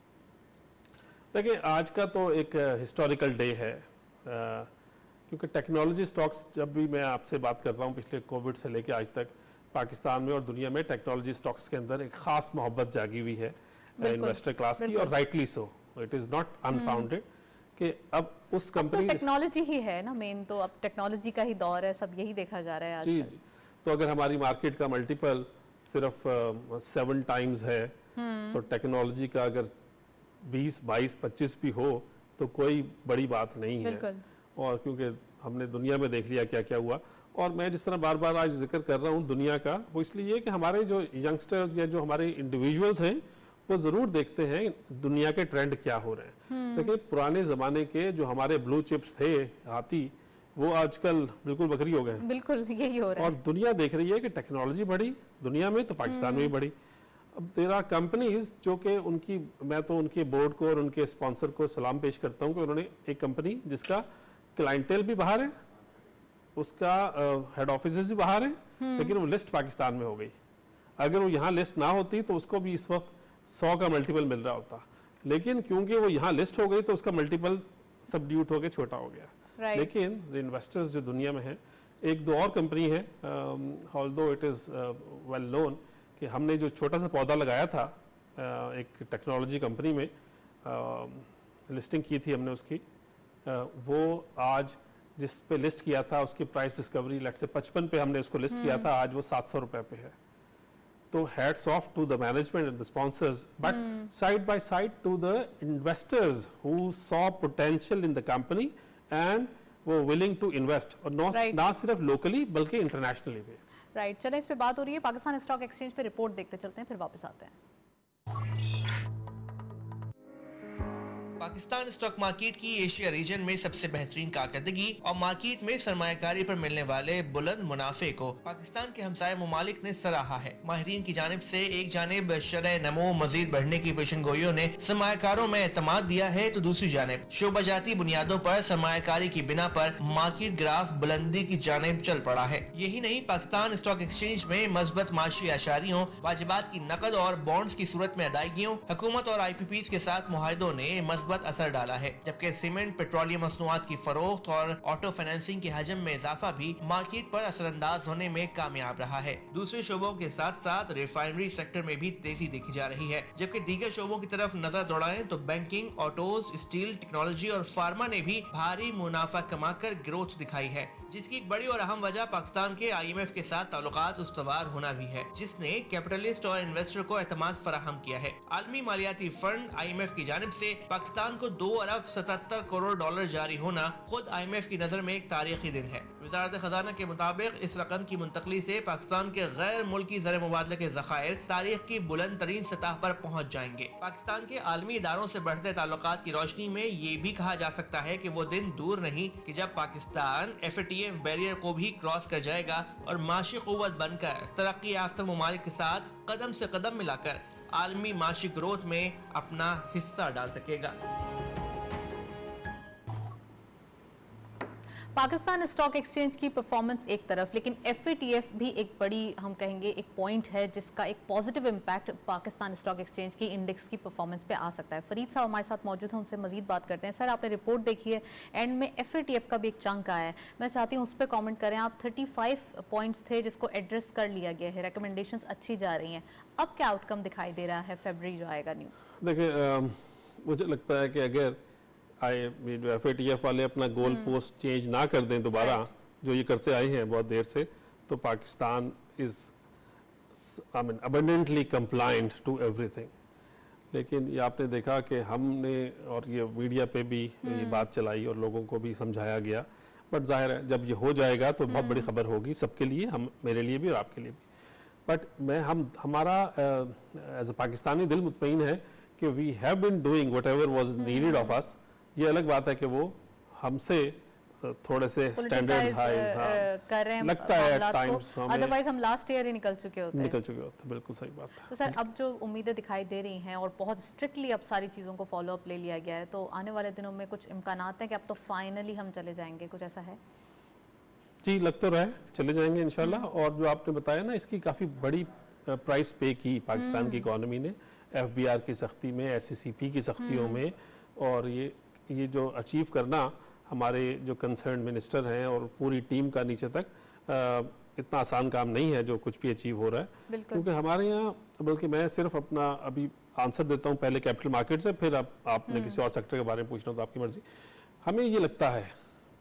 देखिए आज का तो एक हिस्टोरिकल डे है, क्योंकि टेक्नोलॉजी स्टॉक्स, जब भी मैं आपसे बात कर रहा हूँ पिछले कोविड से लेके आज तक पाकिस्तान में और दुनिया में टेक्नोलॉजी स्टॉक्स के अंदर एक खास मोहब्बत जागी हुई है इन्वेस्टर क्लास की, और rightly so, it is not unfounded कि अब उस कंपनी तो टेक्नोलॉजी ही है ना मेन, तो अब टेक्नोलॉजी का ही दौर है, सब यही देखा जा रहा है आजकल। जी जी। तो अगर हमारी मार्केट का मल्टीपल सिर्फ सेवन टाइम्स है, तो टेक्नोलॉजी का अगर बीस बाईस पच्चीस भी हो तो कोई बड़ी बात नहीं है। और क्योंकि हमने दुनिया में देख लिया क्या क्या हुआ, और मैं जिस तरह बार बार आज जिक्र कर रहा हूँ दुनिया का, वो इसलिए कि हमारे जो यंगस्टर्स या जो हमारे इंडिविजुअल्स हैं वो ज़रूर देखते हैं दुनिया के ट्रेंड क्या हो रहे हैं। देखिए पुराने ज़माने के जो हमारे ब्लू चिप्स थे हाथी, वो आजकल बिल्कुल बकरी हो गए। बिल्कुल यही हो रहा है। और दुनिया देख रही है कि टेक्नोलॉजी बढ़ी दुनिया में, तो पाकिस्तान में भी बढ़ी। अब देयर आर कंपनीज जो कि उनकी, मैं तो उनके बोर्ड को और उनके स्पॉन्सर को सलाम पेश करता हूँ कि उन्होंने एक कंपनी जिसका क्लाइंटेल भी बाहर है, उसका हेड ऑफिस भी बाहर है, लेकिन वो लिस्ट पाकिस्तान में हो गई। अगर वो यहाँ लिस्ट ना होती तो उसको भी इस वक्त सौ का मल्टीपल मिल रहा होता, लेकिन क्योंकि वो यहाँ लिस्ट हो गई तो उसका मल्टीपल सबड्यूट होकर छोटा हो गया। right. लेकिन इन्वेस्टर्स जो दुनिया में हैं, एक दो और कंपनी है, although it is well known, कि हमने जो छोटा सा पौधा लगाया था uh, एक टेक्नोलॉजी कंपनी में, लिस्टिंग uh, की थी हमने उसकी, uh, वो आज जिस पे लिस्ट किया था उसकी प्राइस डिस्कवरी लेट से पचपन पे हमने उसको लिस्ट hmm. किया था, आज वो सात सौ रुपए पे है। तो hats off to the management and the sponsors, but mm. side by side to the investors who saw potential in the company and were willing to invest, और ना right. ना सिर्फ locally बल्कि internationally भी। Right right. चलो इस पे बात हो रही है, पाकिस्तान स्टॉक एक्सचेंज पे रिपोर्ट देखते चलते हैं, फिर वापस आते हैं। पाकिस्तान स्टॉक मार्केट की एशिया रीजन में सबसे बेहतरीन कारकर्दगी और मार्केट में सरमायाकारी पर मिलने वाले बुलंद मुनाफे को पाकिस्तान के हमसाये ममालिक ने सराहा है। माहिरीन की जानिब से एक जानिब शरह नमो मजीद बढ़ने की पेशन गोइयों ने सरमायाकारों में एतमाद दिया है, तो दूसरी जानिब शोबाजाती बुनियादों पर सरमायाकारी की बिना पर मार्केट ग्राफ बुलंदी की जानिब चल पड़ा है। यही नहीं, पाकिस्तान स्टॉक एक्सचेंज में मजबूत माशी आशारियों, वाजिबात की नकद और बॉन्ड्स की सूरत में अदायगियों, हुकूमत और आई पी पी के साथ मुआहदों ने असर डाला है, जबकि सीमेंट, पेट्रोलियम मसनूआत की फरोख्त और ऑटो फाइनेंसिंग के हजम में इजाफा भी मार्केट पर असरअंदाज होने में कामयाब रहा है। दूसरे शोबों के साथ साथ रिफाइनरी सेक्टर में भी तेजी देखी जा रही है, जबकि दीगर शोबों की तरफ नजर दौड़ाएं तो बैंकिंग, ऑटोज, स्टील, टेक्नोलॉजी और फार्मा ने भी भारी मुनाफा कमाकर ग्रोथ दिखाई है, जिसकी एक बड़ी और अहम वजह पाकिस्तान के आई एम एफ के साथ ताल्लुकात उस्तवार होना भी है, जिसने कैपिटलिस्ट और इन्वेस्टर को एतमाद फराहम किया है। आलमी मालियाती फंड आई एम एफ की जानिब से पाकिस्तान को दो अरब सतहत्तर करोड़ डॉलर जारी होना खुद आई एम एफ की नजर में एक तारीखी दिन है। वजारत खजाना के मुताबिक इस रकम की मुंतकली से पाकिस्तान के गैर मुल्की ज़र मुबादले के ज़खायर तारीख की बुलंद तरीन सतह पर पहुँच जाएंगे। पाकिस्तान के आलमी इदारों से बढ़ते ताल्लुकात की रोशनी में ये भी कहा जा सकता है कि वो दिन दूर नहीं कि जब Pakistan F A T F barrier को भी क्रॉस कर जाएगा और माशी कुव्वत बनकर तरक्की याफ्ता ममालिक के साथ कदम से कदम मिलाकर आलमी माशी ग्रोथ में अपना हिस्सा डाल सकेगा। पाकिस्तान स्टॉक एक्सचेंज की परफॉर्मेंस एक तरफ, लेकिन एफ ए टी एफ भी एक बड़ी, हम कहेंगे एक पॉइंट है जिसका एक positive impact Pakistan stock exchange की इंडेक्स की परफॉर्मेंस पे आ सकता है। फरीद साहब हमारे साथ मौजूद हैं, उनसे मजीद बात करते हैं। सर, आपने रिपोर्ट देखी है, एंड में एफ ए टी एफ का भी एक चंक आया है, मैं चाहती हूँ उस पर कॉमेंट करें आप। थर्टी फाइव पॉइंट्स थे जिसको एड्रेस कर लिया गया है, रिकमेंडेशंस अच्छी जा रही हैं, अब क्या आउटकम दिखाई दे रहा है फरवरी जो आएगा न्यू? देखिए, मुझे लगता है कि अगर I F A T F वाले अपना गोल पोस्ट चेंज ना कर दें दोबारा, जो ये करते आए हैं बहुत देर से, तो Pakistan is I mean abundantly compliant to everything. लेकिन ये आपने देखा कि हमने और ये मीडिया पे भी ये बात चलाई और लोगों को भी समझाया गया, बट जाहिर है जब ये हो जाएगा तो बहुत बड़ी खबर होगी सबके लिए, हम मेरे लिए भी और आपके लिए भी। बट मैं हम हमारा एज अ पाकिस्तानी दिल मुतमईन है कि we have been doing whatever was needed of us. ये अलग बात है कि वो हमसे थोड़े से स्टैंडर्ड्स हाई कर रहे हैं लगता है एट टाइम्स, अदरवाइज हम लास्ट ईयर ही निकल चुके होते हैं निकल चुके होते हैं। बिल्कुल सही बात है। तो सर अब जो उम्मीदें दिखाई दे रही हैं और बहुत स्ट्रिक्टली अब सारी चीज़ों को फॉलो अप ले लिया गया है, तो आने वाले दिनों में कुछ इम्कानात हैं कि अब तो फाइनली हम चले जाएंगे, कुछ ऐसा है? जी लग तो रहा है चले जाएंगे इंशाल्लाह। और जो आपने बताया ना, इसकी काफ़ी बड़ी प्राइस पे की पाकिस्तान की इकोनॉमी ने, एफ बी आर की सख्ती में, एस सी सी पी की सख्तियों में, और ये ये जो अचीव करना हमारे जो कंसर्न मिनिस्टर हैं और पूरी टीम का नीचे तक आ, इतना आसान काम नहीं है जो कुछ भी अचीव हो रहा है। क्योंकि हमारे यहाँ, बल्कि मैं सिर्फ अपना अभी आंसर देता हूँ पहले कैपिटल मार्केट से, फिर आप, आपने किसी और सेक्टर के बारे में पूछना तो आपकी मर्जी। हमें ये लगता है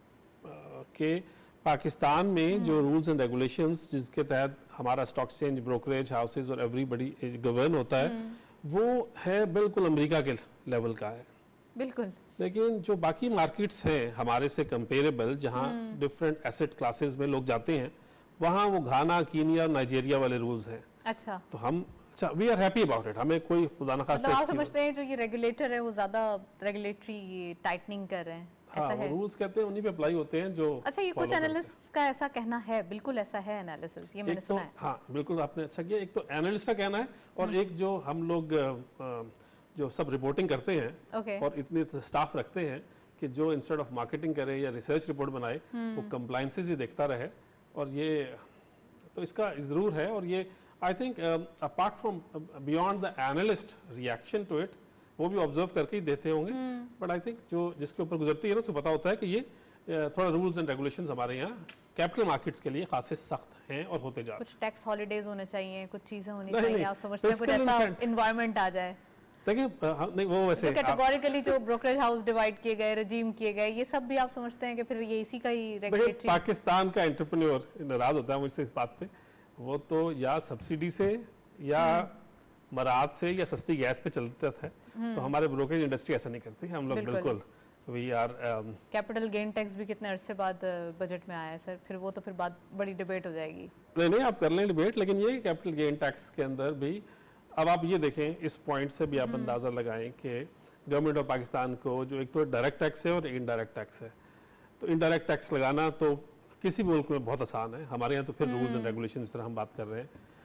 कि पाकिस्तान में जो रूल्स एंड रेगुलेशंस जिसके तहत हमारा स्टॉक एक्सचेंज, ब्रोकरेज हाउसेज और एवरीबडी गवर्न होता है, वो है बिल्कुल अमेरिका के लेवल का है। बिल्कुल। लेकिन जो बाकी मार्केट्स हैं हमारे से कंपेरेबल, जहाँ डिफरेंट एसेट क्लासेस में लोग जाते हैं, वहाँ वो घाना, कीनिया और नाइजीरिया वाले रूल्स हैं। अच्छा। तो हम अच्छा we are happy about it, हमें कोई खुदा न खास्ता मतलब आप समझते हैं जो ये रेगुलेटर है वो ज़्यादा रेगुलेटरी टाइटनिंग कर रहे हैं? हाँ, ऐसा है? रूल्स कहते हैं उन्हीं पे अप्लाई होते हैं जो। अच्छा, ये कुछ एनालिस्ट का ऐसा कहना है, बिल्कुल ऐसा है एनालिसिस, ये मैंने तो, सुना है। हाँ बिल्कुल आपने अच्छा किया। एक तो एनालिस्ट का कहना है और एक जो हम लोग जो सब रिपोर्टिंग करते हैं okay. और इतने स्टाफ रखते हैं कि जो इंस्टेड ऑफ मार्केटिंग करे या रिसर्च रिपोर्ट बनाए वो कंप्लायंसेस ही देखता रहे। और ये तो इसका ज़रूर है। और ये I think apart from beyond the analyst reaction to it, वो भी ऑब्जर्व करके ही देते होंगे, बट आई थिंक जो जिसके ऊपर गुजरती है ना उसको पता होता है कि ये थोड़ा रूल्स एंड रेगुलेशंस हमारे यहाँ कैपिटल मार्केट्स के लिए खासे सख्त हैं और होते जा रहे हैं। कुछ टैक्स हॉलीडेज होने चाहिए, कुछ चीजें होनी नहीं, चाहिए, नहीं, आप समझते हैं कुछ ऐसा एनवायरनमेंट आ जाए? देखिए नहीं वो वैसे कैटेगोरिकली जो ब्रोकरेज हाउस डिवाइड किए गए, रजीम किए गए, ये सब भी आप समझते हैं कि फिर ये इसी का ही रेगुलेटरी? पाकिस्तान का एंटरप्रेन्योर नाराज होता है मुझसे इस बात पे, वो तो या सब्सिडी से या मराद से या सस्ती गैस पे चलता था। तो हमारे ब्रोकरेज इंडस्ट्री ऐसा नहीं करती, हम लोग बिल्कुल we are. Capital gain tax भी कितने अरसे बाद बजट में आया है सर, फिर वो तो फिर बात बड़ी डिबेट हो जाएगी। नहीं नहीं आप कर लें डिबेट, लेकिन ये कैपिटल गेन टैक्स के अंदर भी अब आप ये देखें, इस पॉइंट से भी आप अंदाज़ा लगाएं कि गवर्नमेंट ऑफ पाकिस्तान को जो एक तो डायरेक्ट टैक्स है और इनडायरेक्ट टैक्स है, तो इनडायरेक्ट टैक्स लगाना तो किसी भी मुल्क में बहुत आसान है, हमारे यहाँ तो फिर रूल्स एंड रेगुलेशन इस तरह हम बात कर रहे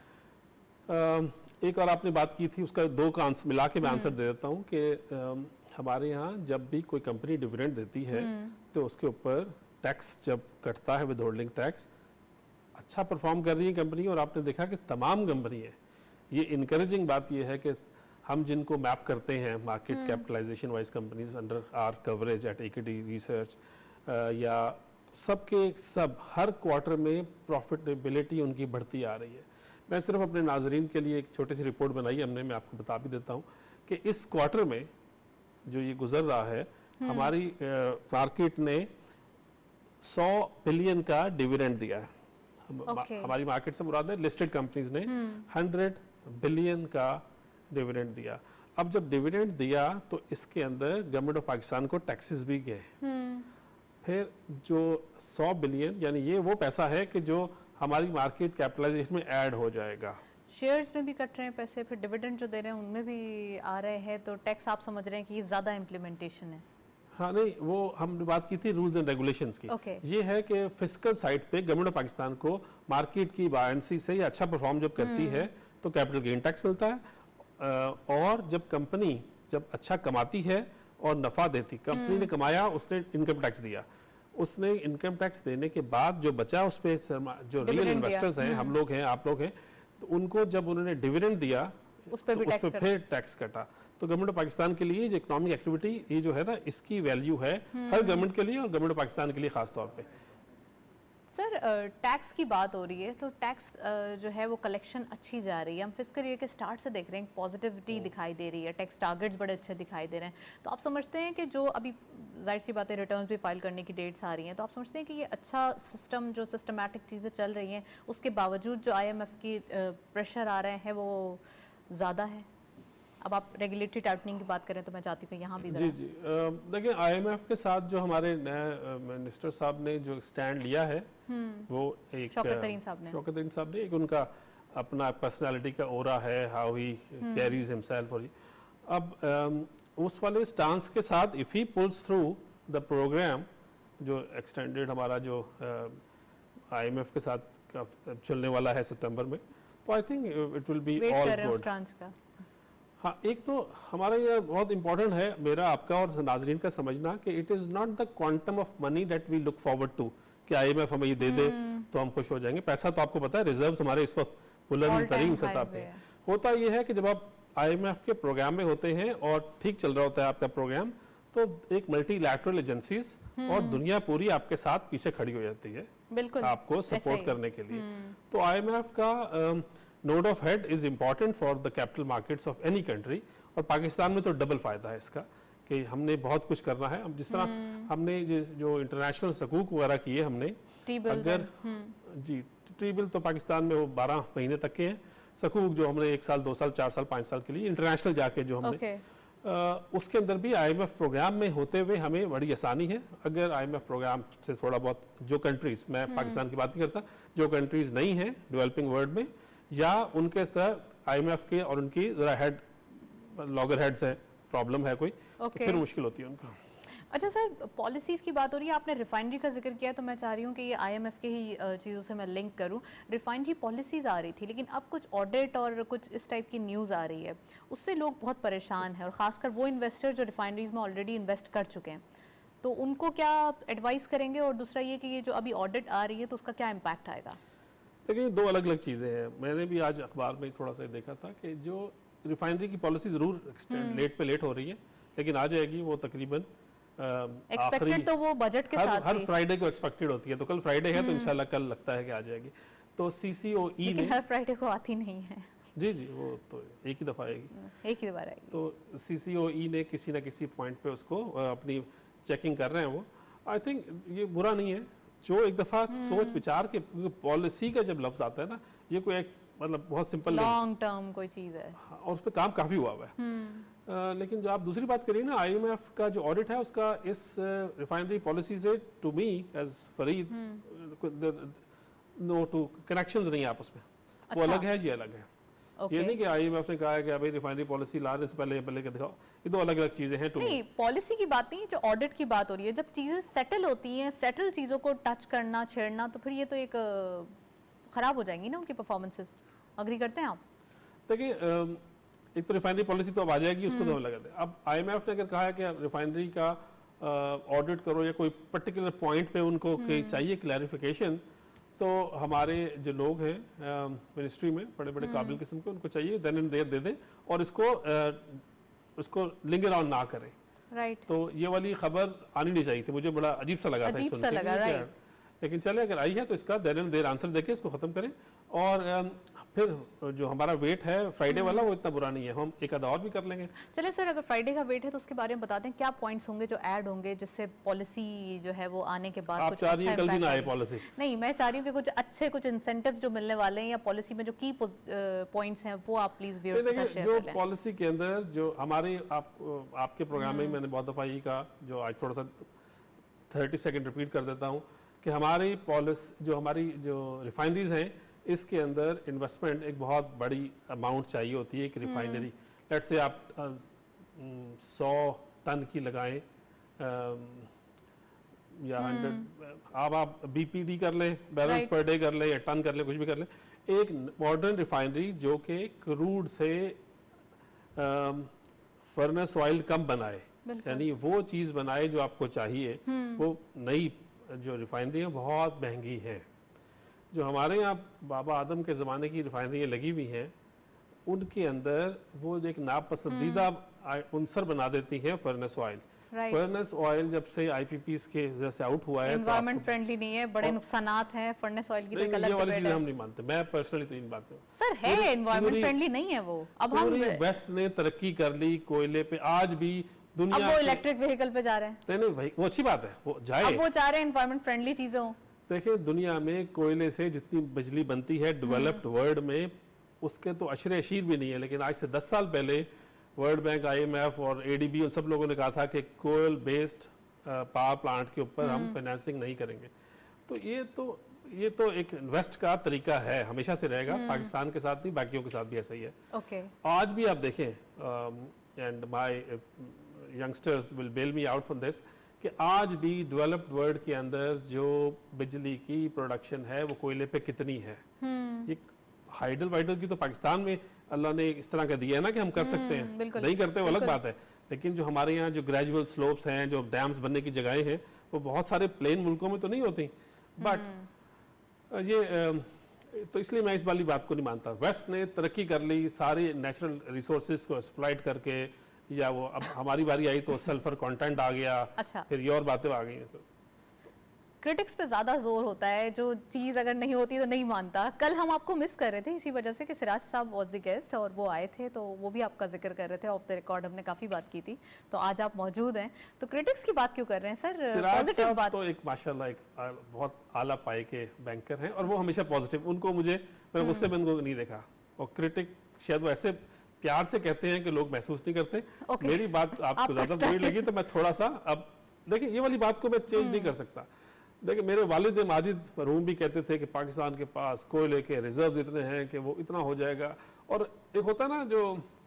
हैं। एक और आपने बात की थी, उसका दो का आंसर मिला के मैं आंसर दे देता हूँ कि हमारे यहाँ जब भी कोई कंपनी डिविडेंड देती है तो उसके ऊपर टैक्स जब कटता है, विद होल्डिंग टैक्स, अच्छा परफॉर्म कर रही है कंपनी, और आपने देखा कि तमाम कंपनी है, ये इनकरेजिंग बात ये है कि हम जिनको मैप करते हैं market capitalisation wise companies under our coverage at equity research, या सबके सब हर क्वार्टर में प्रॉफिटेबिलिटी उनकी बढ़ती आ रही है। मैं सिर्फ अपने नाजरीन के लिए एक छोटी सी रिपोर्ट बनाई हमने, मैं आपको बता भी देता हूँ कि इस क्वार्टर में जो ये गुजर रहा है, हमारी मार्केट ने सौ बिलियन का डिविडेंड दिया है। हम, okay. हमारी मार्केट से मुराद है लिस्टेड कंपनीज ने हंड्रेड बिलियन का डिविडेंड दिया। अब जब डिविडेंड दिया तो इसके अंदर गवर्नमेंट ऑफ पाकिस्तान को टैक्सेस भी गए। फिर जो सौ बिलियन यानी ये वो पैसा है कि जो हमारी मार्केट कैपिटलाइजेशन में ऐड हो जाएगा। शेयर्स में भी कट रहे हैं पैसे, फिर डिविडेंड जो दे रहे हैं उनमें भी आ रहे हैं, तो टैक्स आप समझ रहे हैं कि ये ज़्यादा इम्प्लीमेंटेशन है? हाँ नहीं, वो हमने बात की थी रूल्स एंड रेगुलेशंस की। okay. ये है कि फिस्कल साइड पे गवर्नमेंट ऑफ पाकिस्तान को मार्केट की बायंसी से अच्छा परफॉर्म जब करती है तो कैपिटल गेन टैक्स मिलता है, और जब कंपनी जब अच्छा कमाती है और नफा देती, कंपनी ने कमाया, उसने इनकम टैक्स दिया, उसने इनकम टैक्स देने के बाद जो बचा उस पे जो रियल इन्वेस्टर्स हैं, हम लोग हैं, आप लोग हैं, तो उनको जब उन्होंने डिविडेंड दिया उस पे तो भी उस पे फिर टैक्स कटा। तो गवर्नमेंट ऑफ पाकिस्तान के लिए जो इकोनॉमिक एक्टिविटी ये जो है ना, इसकी वैल्यू है हर गवर्नमेंट के लिए और गवर्नमेंट ऑफ पाकिस्तान के लिए खास तौर पे। सर टैक्स की बात हो रही है, तो टैक्स जो है वो कलेक्शन अच्छी जा रही है, हम फिस्कल ईयर के स्टार्ट से देख रहे हैं पॉजिटिविटी दिखाई दे रही है, टैक्स टारगेट्स बड़े अच्छे दिखाई दे रहे हैं, तो आप समझते हैं कि जो अभी जाहिर सी बात है रिटर्न्स भी फाइल करने की डेट्स आ रही हैं, तो आप समझते हैं कि ये अच्छा सिस्टम जो सिस्टमैटिक चीज़ें चल रही हैं, उसके बावजूद जो आईएमएफ की प्रेशर आ रहे हैं वो ज़्यादा है? अब आप रेगुलेटरी टाइटनिंग की बात करें तो मैं चाहती हूँ यहाँ भी जी जी देखिए, आईएमएफ के साथ जो हमारे नए मिनिस्टर साहब ने जो स्टैंड लिया है वो एक शौकत तरीन साहब ने शौकत तरीन साहब ने एक उनका अपना पर्सनालिटी का ओरा है, हाउ ही कैरीज हिमसेल्फ। और अब um, उस वाले स्टांस के साथ if he pulls through the programme जो एक्सटेंडेड हमारा जो आईएमएफ के साथ का चलने वाला है सितंबर में, तो I think it will be all good. हाँ, एक तो हमारा ये बहुत इंपॉर्टेंट है मेरा आपका और नाजरीन का समझना कि it is not the quantum of money that we look forward to कि आईएमएफ हमें ये दे दे तो हम खुश हो जाएंगे। पैसा तो आपको पता है रिजर्व्स हमारे इस वक्त बुलंद तरीन सतह पे है। होता ये है कि जब आप आईएमएफ के प्रोग्राम में होते हैं और ठीक चल रहा होता है आपका प्रोग्राम, तो एक मल्टीलैटरल एजेंसीज और दुनिया पूरी आपके साथ पीछे खड़ी हो जाती है बिल्कुल आपको सपोर्ट करने के लिए। तो आईएमएफ का nod of head is important for the capital markets of any country, और पाकिस्तान में तो डबल फायदा है इसका कि हमने बहुत कुछ करना है। अब जिस तरह हमने जो इंटरनेशनल सकूक वगैरह किए हमने, अगर जी टी बिल तो पाकिस्तान में वो बारह महीने तक के हैं, सकूक जो हमने एक साल दो साल चार साल पाँच साल के लिए इंटरनेशनल जाके जो हमने okay. आ, उसके अंदर भी आईएमएफ प्रोग्राम में होते हुए हमें बड़ी आसानी है। अगर आईएमएफ प्रोग्राम से थोड़ा बहुत जो कंट्रीज, मैं पाकिस्तान की बात नहीं करता, जो कंट्रीज नहीं हैं डेवलपिंग वर्ल्ड में या उनके तरह आईएमएफ के और उनकी जरा हेड लॉगर हेड्स है प्रॉब्लम है कोई okay. तो फिर मुश्किल होती है उनका। अच्छा सर, पॉलिसीज़ की बात हो रही है, आपने रिफाइनरी का जिक्र किया, तो मैं चाह रही हूँ कि ये आईएमएफ के ही चीज़ों से मैं लिंक करूँ। रिफाइनरी पॉलिसीज़ आ रही थी, लेकिन अब कुछ ऑडिट और कुछ इस टाइप की न्यूज़ आ रही है, उससे लोग बहुत परेशान हैं, और ख़ासकर वो इन्वेस्टर जो रिफाइनरीज़ में ऑलरेडी इन्वेस्ट कर चुके हैं, तो उनको क्या एडवाइस करेंगे? और दूसरा ये कि ये जो अभी ऑडिट आ रही है तो उसका क्या इम्पैक्ट आएगा? देखिए, दो अलग अलग चीज़ें हैं। मैंने भी आज अखबार में थोड़ा सा देखा था कि जो रिफाइनरी की पॉलिसी ज़रूर लेट पे लेट हो रही है, लेकिन आ जाएगी वो तकरीबन एक्सपेक्टेड uh, तो वो बजट के हर, साथ हर फ्राइडे को एक्सपेक्टेड होती है, तो कल फ्राइडे है तो इंशाल्लाह कल लगता है कि आ जाएगी। तो सीसीओई ने हर फ्राइडे को आती नहीं है जी जी वो तो एक ही दफ़ा आएगी एक ही दफ़ा आएगी। तो सीसीओई ने किसी ना किसी पॉइंट पे उसको अपनी चेकिंग कर रहे हैं वो। आई थिंक ये बुरा नहीं है जो एक दफ़ा सोच विचार के, पॉलिसी का जब लफ्ज़ आता है ना, ये कोई एक मतलब बहुत सिंपल लॉन्ग टर्म कोई चीज़ है और उस पर काम काफ़ी हुआ हुआ है। Uh, लेकिन जो आप दूसरी बात करिए ना, आईएमएफ का जो ऑडिट है उसका इस रिफाइनरी पॉलिसी से to me as Farid no two connections नहीं है आपस में। अच्छा। वो अलग है, ये अलग है। okay. ये नहीं कि आईएमएफ ने कहा है कि अभी रिफाइनरी पॉलिसी लाने से पहले पहले के दिखाओ, ये दो अलग अलग चीजें हैं। नहीं, पॉलिसी की बात नहीं, जो ऑडिट की बात हो रही है, जब चीजें सेटल होती हैं, सेटल चीजों को टच करना छेड़ना, तो फिर ये तो एक खराब हो जाएंगी ना उनकी परफॉर्मेंसेस। अग्री करते हैं आप? देखिए, एक तो रिफाइनरी पॉलिसी तो अब आ जाएगी, उसको तो लगा दे। अब आईएमएफ ने अगर कहा है कि रिफाइनरी का ऑडिट करो या कोई पर्टिकुलर पॉइंट पे उनको चाहिए क्लैरिफिकेशन, तो हमारे जो लोग हैं मिनिस्ट्री में बड़े बड़े काबिल किस्म के, उनको चाहिए देन एंड देयर दे दें और इसको आ, उसको लिंगर ऑन ना करें। Right right. तो ये वाली खबर आनी नहीं चाहिए थी, मुझे बड़ा अजीब सा लगा अजीब था सा लगा, राइट। लेकिन चले अगर आई है तो इसका देन एंड देयर आंसर देके इसको खत्म करें। और फिर जो हमारा वेट है फ्राइडे वाला वो इतना बुरा नहीं है, हम एक आधा और भी कर लेंगे। चले सर, अगर फ्राइडे का वेट है तो उसके बारे में बता दें क्या पॉइंट्स होंगे जो ऐड होंगे जिससे पॉलिसी जो है वो आने के बाद आप कुछ चाह रही अच्छा कल भी ना आए पॉलिसी? नहीं, मैं चाह रही हूँ कि कुछ अच्छे कुछ इंसेंटिव्स जो मिलने वाले हैं या पॉलिसी में जो की पॉइंट्स हैं वो आप प्लीज व्यूअर्स के साथ शेयर जो करें। पॉलिसी के अंदर जो हमारे आप आपके प्रोग्राम में मैंने बहुत दफा यही कहा, जो आज थोड़ा सा थर्टी सेकेंड रिपीट कर देता हूँ कि हमारी पॉलिसी जो हमारी जो रिफाइनरीज हैं इसके अंदर इन्वेस्टमेंट एक बहुत बड़ी अमाउंट चाहिए होती है। एक रिफाइनरी लेट से आप सौ टन की लगाएं या हंड्रेड, अब आप बीपीडी कर लें, बैरल्स पर डे कर लें या टन कर लें, कुछ भी कर लें। एक मॉडर्न रिफाइनरी जो कि क्रूड से फर्नेस ऑयल कम बनाए, यानी वो चीज़ बनाए जो आपको चाहिए, वो नई जो रिफाइनरी है बहुत महंगी है। जो हमारे यहाँ बाबा आदम के ज़माने की रिफाइनरियाँ लगी हुई हैं उनके अंदर वो एक नापसंदीदा उनसर बना देती हैं फर्नेस ऑयल। फर्नेस ऑयल जब से आईपीपीस के वजह से आउट हुआ है, एनवायरनमेंट फ्रेंडली नहीं है, बड़े नुकसानात हैं फर्नेस ऑयल की, तो ये वाली चीजें हम नहीं मानते। मैं पर्सनली तो इन बातों सर है एनवायरनमेंट फ्रेंडली नहीं है वो। अब हम वेस्ट ने तरक्की कर ली कोयले पे, आज भी दुनिया अब वो इलेक्ट्रिक व्हीकल पे जा रहे हैं। नहीं नहीं भाई वो अच्छी बात है, वो जाए, अब वो चाह रहे हैं एनवायरनमेंट फ्रेंडली चीजें हो। देखिए दुनिया में कोयले से जितनी बिजली बनती है डेवलप्ड वर्ल्ड में, उसके तो अशरे अशीर भी नहीं है। लेकिन आज से दस साल पहले वर्ल्ड बैंक, आईएमएफ और एडीबी उन सब लोगों ने कहा था कि कोयल बेस्ड पावर प्लांट के ऊपर हम फाइनेंसिंग नहीं करेंगे। तो ये तो ये तो एक इन्वेस्ट का तरीका है, हमेशा से रहेगा, पाकिस्तान के साथ नहीं बाकियों के साथ भी ऐसा ही है। okay. आज भी आप देखें, and my youngsters will bail me out from this, कि आज भी डेवलप्ड वर्ल्ड के अंदर जो बिजली की प्रोडक्शन है वो कोयले पे कितनी है। ये हाइडल वाइडल की तो पाकिस्तान में अल्लाह ने इस तरह का दिया है ना कि हम कर सकते हैं, नहीं करते वो अलग बात है, लेकिन जो हमारे यहाँ जो ग्रेजुअल स्लोप्स हैं, जो डैम्स बनने की जगहें हैं, वो बहुत सारे प्लेन मुल्कों में तो नहीं होती। बट ये तो इसलिए मैं इस वाली बात को नहीं मानता। वेस्ट ने तरक्की कर ली सारे नेचुरल रिसोर्सेज को एक्सप्लॉइट करके, या वो अब हमारी बारी आई तो सल्फर कंटेंट आ गया, अच्छा। फिर ये और बातें आ गई। तो क्रिटिक्स पे ज़्यादा जोर होता है, जो चीज़ अगर नहीं होती तो नहीं मानता। कल हम आपको मिस कर रहे थे इसी वजह से कि सिराज साहब वाज द गेस्ट और वो आए थे, तो वो भी आपका जिक्र कर रहे थे, ऑफ द रिकॉर्ड हमने काफ़ी बात की थी, तो आज आप मौजूद हैं। तो क्रिटिक्स की बात क्यों कर रहे हैं सर? पॉजिटिव बात तो एक माशाल्लाह एक बहुत आला पाए के बैंकर हैं और वो हमेशा पॉजिटिव, उनको मुझे मैंने गुस्से में उनको नहीं देखा। और क्रिटिक शायद वो ऐसे प्यार से कहते हैं कि लोग महसूस नहीं करते। okay. मेरी बात आपको ज्यादा बुरी लगी तो मैं थोड़ा सा, अब देखिए ये वाली बात को मैं चेंज नहीं कर सकता। देखिए मेरे वालिद माजिद मरहूम भी कहते थे कि पाकिस्तान के पास कोयले के रिजर्व इतने हैं कि वो इतना हो जाएगा। और एक होता है ना जो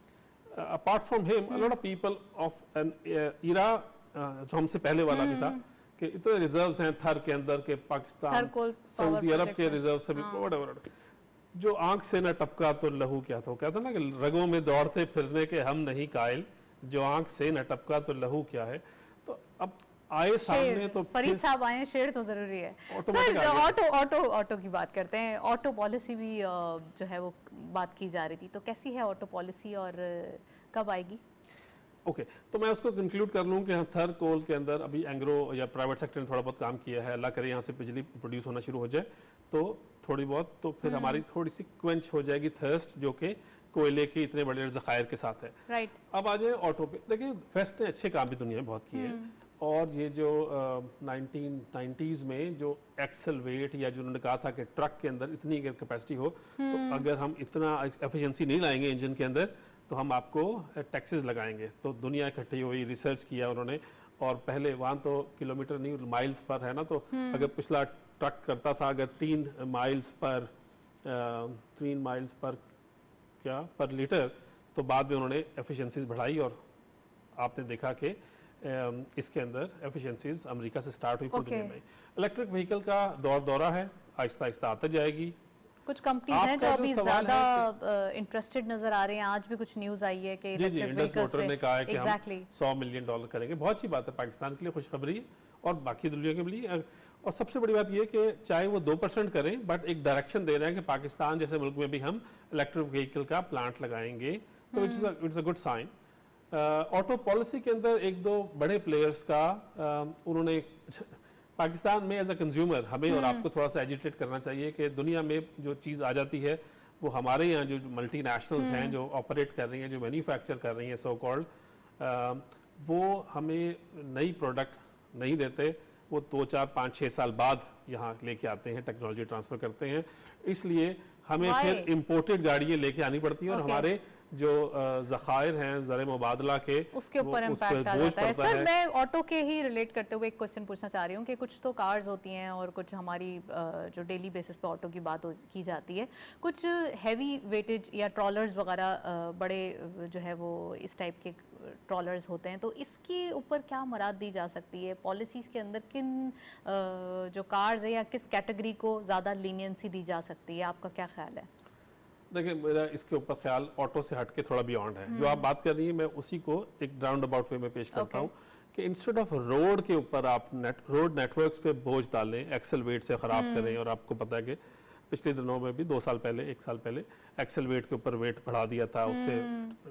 apart from him a lot of people of an era जो हमसे पहले वाला भी था कि इतने रिजर्व्स हैं थर के अंदर के पाकिस्तान सऊदी अरब के रिजर्व से भी व्हाटएवर। जो आंख से न टपका तो लहू क्या था, कहता ना कि रगों में दौड़ते फिरने के हम नहीं कायल, जो आंख से न टपका तो लहू क्या है। तो अब आए सामने तो फरीद साहब आए, शेर तो जरूरी है। सर ऑटो ऑटो ऑटो की बात करते हैं। ऑटो पॉलिसी भी जो है वो बात की जा रही थी, तो कैसी है ऑटो पॉलिसी और कब आएगी? ओके okay, तो मैं उसको कंक्लूड कर लूँ कि थर कोल के अंदर अभी एंग्रो या प्राइवेट सेक्टर ने थोड़ा बहुत काम किया है। अल्लाह करे यहाँ से बिजली प्रोड्यूस होना शुरू हो जाए तो थोड़ी बहुत, तो फिर हमारी थोड़ी सी क्वेंच हो जाएगी थर्स्ट जो कि कोयले के इतने बड़े ज़खायर के साथ है। Right right. अब आ जाए ऑटो पे। देखिए वेस्ट ने अच्छे काम भी दुनिया में बहुत किए हैं, और ये जो नाइनटीन नाइंटीज़ में जो एक्सल वेट या जो उन्होंने कहा था कि ट्रक के अंदर इतनी अगर कैपेसिटी हो तो अगर हम इतना एफिशिएंसी नहीं लाएंगे इंजन के अंदर तो हम आपको टैक्सेस लगाएंगे। तो दुनिया इकट्ठी हुई, रिसर्च किया उन्होंने, और पहले वहाँ तो किलोमीटर नहीं माइल्स पर है ना, तो अगर पिछला ट्रक करता था अगर तीन माइल्स पर तीन माइल्स पर क्या पर लीटर, तो बाद में उन्होंने एफिशिएंसीज बढ़ाई और आपने देखा कि इसके अंदर एफिशिएंसीज अमेरिका से स्टार्ट हुई पूरी दुनिया में। इलेक्ट्रिक व्हीकल का दौर दौरा है, आहिस्ता आहिस्ता आता जाएगी। कुछ कंपनीज हैं जो अभी ज्यादा इंटरेस्टेड नजर आ रहे हैं। आज भी कुछ न्यूज़ आई है कि इलेक्ट्रिक व्हीकल्स पे ने कहा है कि exactly. हम सौ मिलियन डॉलर करेंगे। बहुत अच्छी बात है, पाकिस्तान के लिए खुशखबरी है और बाकी दुनिया के लिए। और सबसे बड़ी बात यह कि चाहे वो दो परसेंट करें बट एक डायरेक्शन दे रहे हैं कि पाकिस्तान जैसे मुल्क में भी हम इलेक्ट्रिक व्हीकल का प्लांट लगाएंगे, तो it's it's a good sign. Auto policy के अंदर एक दो बड़े प्लेयर्स का uh, उन्होंने पाकिस्तान में एज अ कंज्यूमर हमें और आपको थोड़ा सा एजिटेट करना चाहिए कि दुनिया में जो चीज़ आ जाती है वो हमारे यहाँ जो मल्टीनेशनल्स हैं जो ऑपरेट कर रही हैं, जो मैन्युफैक्चर कर रही हैं सो कॉल्ड, वो हमें नई प्रोडक्ट नहीं देते, वो दो चार पाँच छः साल बाद यहाँ लेके आते हैं, टेक्नोलॉजी ट्रांसफ़र करते हैं। इसलिए हमें फिर इम्पोर्टेड गाड़ियाँ लेके आनी पड़ती हैं और okay. हमारे जो ज़खायर हैं ज़र मुबादला के उसके ऊपर इम्पैक्ट आ जाता है। सर मैं ऑटो के ही रिलेट करते हुए एक क्वेश्चन पूछना चाह रही हूँ कि कुछ तो कार्स होती हैं और कुछ हमारी जो डेली बेसिस पे ऑटो की बात की जाती है, कुछ हैवी वेटेज या ट्रॉलर्स वगैरह बड़े जो है वो इस टाइप के ट्रॉलर्स होते हैं, तो इसके ऊपर क्या मुराद दी जा सकती है? पॉलिसीज़ के अंदर किन जो कार्स है या किस कैटेगरी को ज़्यादा लीनियंसी दी जा सकती है, आपका क्या ख्याल है? देखिए मेरा इसके ऊपर ख्याल ऑटो से हट के थोड़ा बियॉन्ड है। जो आप बात कर रही हैं मैं उसी को एक राउंड अबाउट वे में पेश करता okay. हूँ कि इंस्टेड ऑफ रोड के ऊपर आप नेट रोड नेटवर्क्स पे बोझ डालें, एक्सेल वेट से ख़राब करें। और आपको पता है कि पिछले दिनों में भी दो साल पहले एक साल पहले एक्सेल वेट के ऊपर वेट बढ़ा दिया था। उससे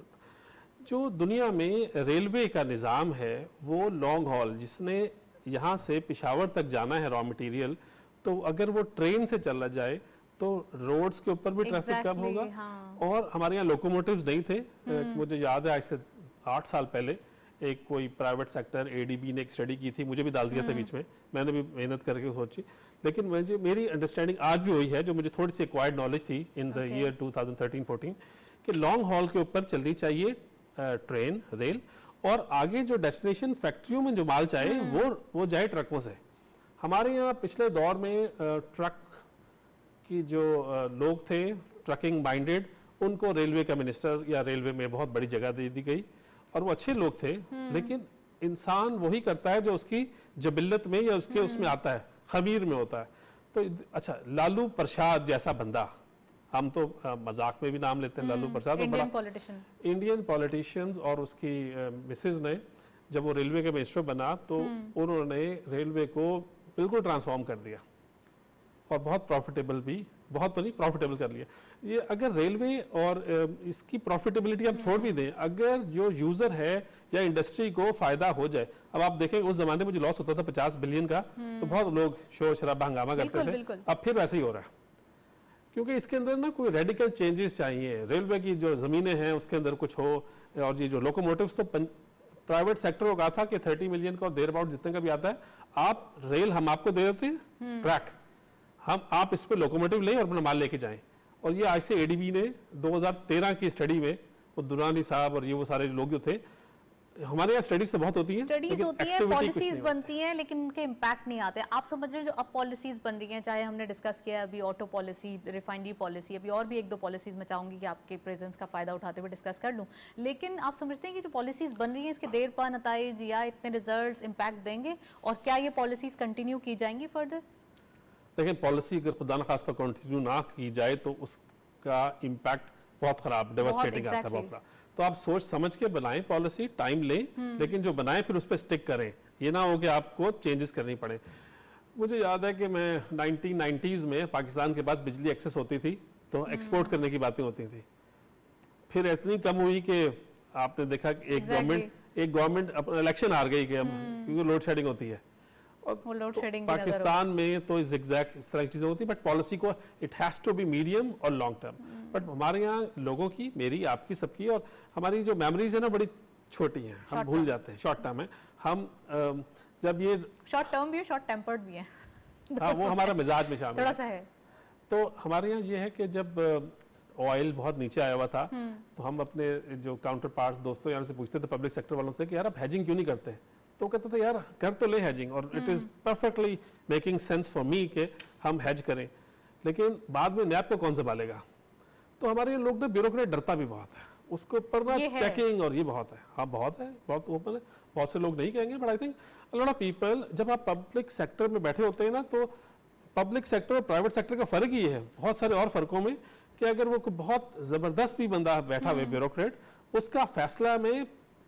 जो दुनिया में रेलवे का निज़ाम है वो लॉन्ग हॉल, जिसने यहाँ से पेशावर तक जाना है रॉ मटेरियल, तो अगर वो ट्रेन से चला जाए तो रोड्स के ऊपर भी ट्रैफिक exactly, कम होगा। हाँ। और हमारे यहाँ लोकोमोटिव्स नहीं थे। मुझे याद है आज से आठ साल पहले एक कोई प्राइवेट सेक्टर एडीबी ने एक स्टडी की थी, मुझे भी डाल दिया था बीच में, मैंने भी मेहनत करके सोची, लेकिन मुझे मेरी अंडरस्टैंडिंग आज भी हुई है जो मुझे थोड़ी सी एक्वायर्ड नॉलेज थी in the year two thousand thirteen fourteen कि लॉन्ग हॉल के ऊपर चलनी चाहिए ट्रेन रेल, और आगे जो डेस्टिनेशन फैक्ट्रियों में जो माल चाहे वो वो जाए ट्रकों से। हमारे यहाँ पिछले दौर में ट्रक कि जो लोग थे ट्रकिंग माइंडेड, उनको रेलवे का मिनिस्टर या रेलवे में बहुत बड़ी जगह दे दी गई और वो अच्छे लोग थे, लेकिन इंसान वही करता है जो उसकी जबिल्लत में या उसके उसमें आता है, खमीर में होता है। तो अच्छा, लालू प्रसाद जैसा बंदा, हम तो आ, मजाक में भी नाम लेते हैं Lalu Prasad, Indian politician Indian politicians, और उसकी मिसेज ने जब वो रेलवे के मिनिस्टर बना तो उन्होंने रेलवे को बिल्कुल ट्रांसफॉर्म कर दिया और बहुत प्रॉफिटेबल भी, बहुत तो नहीं प्रॉफिटेबल कर लिया। ये अगर रेलवे और इसकी प्रॉफिटेबिलिटी आप छोड़ भी दें, अगर जो यूजर है या इंडस्ट्री को फायदा हो जाए, अब आप देखें उस जमाने में जो लॉस होता था पचास बिलियन का, तो बहुत लोग शोर शराबा हंगामा करते थे, अब फिर वैसे ही हो रहा है, क्योंकि इसके अंदर ना कोई रेडिकल चेंजेस चाहिए। रेलवे की जो जमीनें हैं उसके अंदर कुछ हो, और ये जो लोकोमोटिव्स, तो प्राइवेट सेक्टर को कहा था कि थर्टी मिलियन का देर अबाउट जितने का भी आता है, आप रेल हम आपको दे देते हैं, ट्रैक हम, आप इस पे लोकोमोटिव लें और अपना माल लेके जाएं। और ये आज से एडीबी ने दो हज़ार तेरह की स्टडी में, वो दुरानी साहब और ये वो सारे लोग जो थे, हमारे यहाँ स्टडीज तो बहुत होती हैं, स्टडीज होती है, पॉलिसीज बनती हैं, लेकिन उनके इम्पैक्ट नहीं आते। आप समझ रहे हैं जो अब पॉलिसीज बन रही हैं, चाहे हमने डिस्कस किया अभी ऑटो पॉलिसी, रिफाइनरी पॉलिसी, अभी और भी एक दो पॉलिसीज मैं चाहूंगी कि आपके प्रेजेंस का फायदा उठाते हुए डिस्कस कर लूं, लेकिन आप समझते हैं कि जो पॉलिसीज बन रही हैं इसके देर पा नताइज या इतने रिजल्ट्स इम्पैक्ट देंगे, और क्या ये पॉलिसीज कंटिन्यू की जाएंगी फर्दर? देखिए, पॉलिसी अगर खुदा न खास्ता कंटिन्यू ना की जाए तो उसका इम्पैक्ट बहुत खराब, डेवास्टेटिंग आता है, बहुत खराब। तो आप सोच समझ के बनाएं पॉलिसी, टाइम लें, लेकिन जो बनाएं फिर उस पर स्टिक करें, ये ना हो कि आपको चेंजेस करनी पड़े। मुझे याद है कि मैं नाइनटीन नाइंटीज़ में पाकिस्तान के पास बिजली एक्सेस होती थी तो एक्सपोर्ट करने की बातें होती थी, फिर इतनी कम हुई कि आपने देखा कि एक गवर्नमेंट एक गवर्नमेंट अपना इलेक्शन हार गई, क्योंकि लोड शेडिंग होती है, वो लोड शेडिंग तो पाकिस्तान में तो इस एग्जैक्ट इस तरह की चीजें होती, बट पॉलिसी को it has to be medium और लॉन्ग टर्म। बट हमारे यहाँ लोगों की, मेरी, आपकी, सबकी, और हमारी जो मेमोरीज है ना बड़ी छोटी हैं, हम भूल जाते हैं, शॉर्ट टर्म है। हम जब ये शॉर्ट टर्म भी है, शॉर्ट टेम्पर्ड भी है, हाँ वो हमारा मिजाज में शामिल थोड़ा सा है। तो हमारे यहाँ ये है कि जब ऑयल बहुत नीचे आया हुआ था तो हम अपने जो काउंटर पार्ट्स दोस्तों यार से पूछते थे, पब्लिक सेक्टर वालों से, कि यार आप हेजिंग क्यों नहीं करते? तो कहता था यार कर तो ले हेजिंग, और it is perfectly making sense for me कि हम हेज करें, लेकिन बाद में नैब को कौन संभालेगा? तो हमारे लोग ना, ब्यूरोक्रेट डरता भी बहुत है उसके ऊपर ना, चेकिंग और ये बहुत है, हाँ बहुत है, बहुत ओपन है, बहुत से लोग नहीं कहेंगे, but I think a lot of people, जब आप पब्लिक सेक्टर में बैठे होते हैं ना, तो पब्लिक सेक्टर और प्राइवेट सेक्टर का फर्क ही है, बहुत सारे और फर्कों में, कि अगर वो बहुत जबरदस्त भी बंदा बैठा हुआ ब्यूरोक्रेट, उसका फैसला में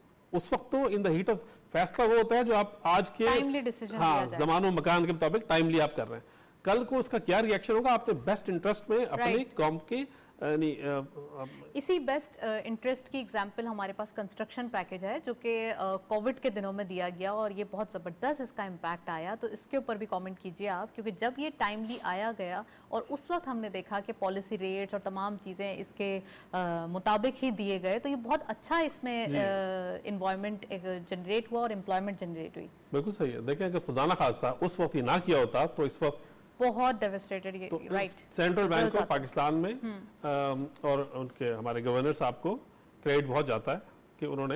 उस वक्त तो इन द हीट ऑफ फैसला वो होता है जो आप आज के हाँ जमानो मकान के मुताबिक टाइमली आप कर रहे हैं, कल को उसका क्या रिएक्शन होगा आपने बेस्ट इंटरेस्ट में अपने right. कॉम के नहीं, आ, आ, इसी बेस्ट इंटरेस्ट की एग्जांपल हमारे पास कंस्ट्रक्शन पैकेज है जो कि कोविड के दिनों में दिया गया और ये बहुत ज़बरदस्त इसका इम्पैक्ट आया, तो इसके ऊपर भी कमेंट कीजिए आप, क्योंकि जब ये टाइमली आया गया और उस वक्त हमने देखा कि पॉलिसी रेट्स और तमाम चीज़ें इसके आ, मुताबिक ही दिए गए, तो ये बहुत अच्छा इसमें इन्वायरमेंट जनरेट हुआ और एम्प्लॉयमेंट जनरेट हुई। बिल्कुल सही है। देखें अगर खुदा ना खास्ता उस वक्त ये ना किया होता तो इस वक्त बहुत डेवास्टेटेड, ये right. Central bank of Pakistan में आ, और उनके हमारे गवर्नर साहब को क्रेडिट बहुत जाता है कि उन्होंने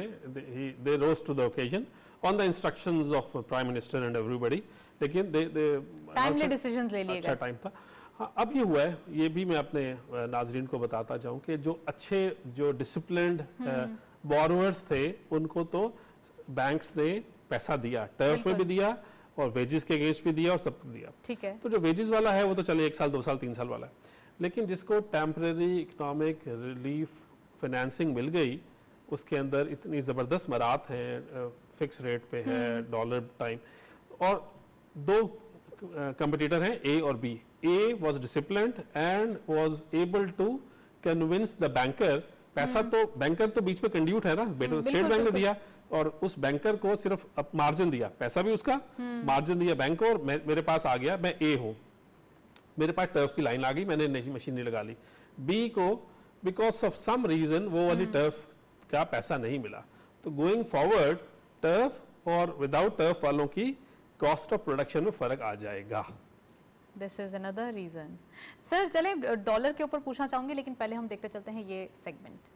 they rose to the occasion on the instructions of prime minister and everybody, लेकिन दे दे टाइमली डिसीजंस ले लिए, अच्छा टाइम था। हाँ, अब ये हुआ है, ये भी मैं अपने नाजरीन को बताता जाऊं कि जो अच्छे जो डिसिप्लिन्ड बोरोअर्स थे उनको तो बैंक्स ने पैसा दिया, टर्फ में भी दिया और वेजेस के अगेंस्ट भी दिया और सब दिया, ठीक है। तो जो वेजेस वाला है वो तो चले एक साल दो साल तीन साल वाला है, लेकिन जिसको टेम्परेरी इकोनॉमिक रिलीफ फाइनेंसिंग मिल गई उसके अंदर इतनी ज़बरदस्त मराहत हैं, फिक्स रेट पे है, डॉलर टाइम, और दो कंपटीटर हैं ए और B. A was disciplined and was able to convince the banker, पैसा तो बैंकर तो बीच में कंड्यूट है ना, बेटा स्टेट बैंक ने दिया और उस बैंकर को सिर्फ मार्जिन दिया, पैसा भी उसका, मार्जिन दिया बैंक को, और मेरे पास आ गया, मैं ए हूं, मेरे पास टर्फ की लाइन आ गई, मैंने नई मशीनरी लगा ली। बी को बिकॉज ऑफ सम रीजन वो वाली टर्फ का पैसा नहीं मिला, तो गोइंग फॉरवर्ड टर्फ और विदाउट टर्फ वालों की कॉस्ट ऑफ प्रोडक्शन में फर्क आ जाएगा। This is another reason. Sir चले डॉलर के ऊपर पूछना चाहूंगी, लेकिन पहले हम देखते चलते हैं ये सेगमेंट।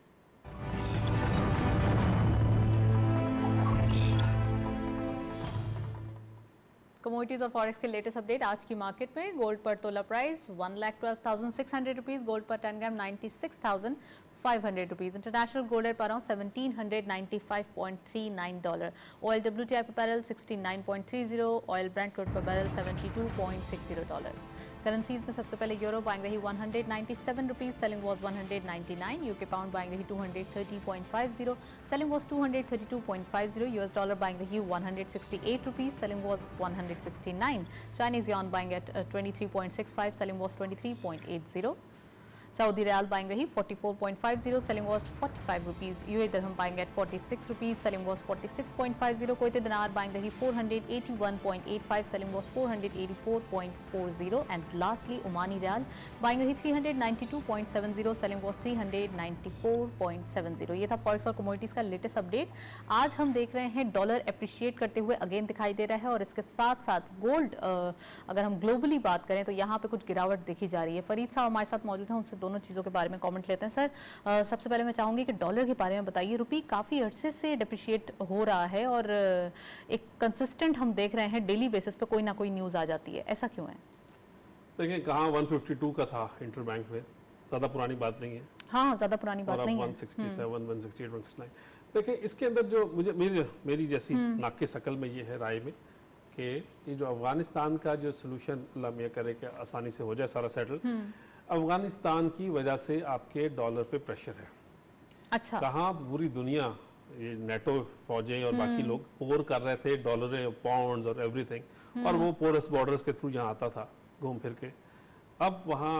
कमोडिटीज और फॉरेक्स के लेटेस्ट अपडेट आज की मार्केट में। गोल्ड पर tola price one lakh twelve thousand six hundred rupees, gold पर ten gram ninety six thousand five hundred rupees. International gold at around seventeen ninety-five point three nine dollar. Oil W T I per barrel sixty-nine point three zero. Oil Brent crude per barrel seventy-two point six zero dollar. Currencies में सबसे पहले यूरो बाइंग रही one hundred ninety-seven rupees, selling was one hundred ninety-nine. UK pound buying रही two hundred thirty point five zero, selling was two hundred thirty-two point five zero. US dollar buying रही one hundred sixty-eight rupees, selling was one hundred sixty-nine. Chinese yuan buying at uh, twenty-three point six five, selling was twenty-three point eight zero. Saudi riyal buying रही forty-four point five zero, selling was forty-five rupees. UAE dirham buying at forty-six rupees, selling was forty-six point five zero. Kuwaiti dinar buying रही four hundred eighty-one point eight five, selling was four hundred eighty-four point four zero. And lastly Omani riyal buying रही three hundred ninety-two point seven zero, selling was three hundred ninety-four point seven zero. ये था फॉरेक्स और कमोडिटीज का लेटेस्ट अपडेट. आज हम देख रहे हैं डॉलर अप्रिशिएट करते हुए अगेन दिखाई दे रहा है और इसके साथ साथ गोल्ड अगर हम ग्लोबली बात करें तो यहाँ पे कुछ गिरावट देखी जा रही है. फरीद साहब हमारे साथ मौजूद हैं, उनसे दोनों चीज़ों के बारे में कमेंट लेते हैं. सर uh, सबसे पहले मैं चाहूंगी कि डॉलर के बारे में बताइए. रुपी काफ़ी अरसे से डिप्रिशिएट हो रहा है और uh, एक कंसिस्टेंट हम देख रहे हैं डेली बेसिस पे कोई ना कोई न्यूज़ आ जाती है, ऐसा क्यों है? देखिए कहाँ one fifty-two का था इंटरबैंक में, ज़्यादा पुरानी बात नहीं है. हाँ ज़्यादा पुरानी बात नहीं है. one sixty-seven, one sixty-eight, one sixty-nine. देखिए इसके अंदर जो मुझे मेरी मेरी जैसी नाक की शकल में ये है राय में कि ये जो अफगानिस्तान का जो सोल्यूशन अल्लाह मियां करे कि आसानी से हो जाए सारा सेटल. अफगानिस्तान की वजह से आपके डॉलर पे प्रेशर है. अच्छा. कहाँ पूरी दुनिया ये नेटो फौजें और बाकी लोग पोर कर रहे थे डॉलर, पाउंड्स और एवरीथिंग, और वो पोरस बॉर्डर्स के थ्रू यहाँ आता था घूम फिर के. अब वहाँ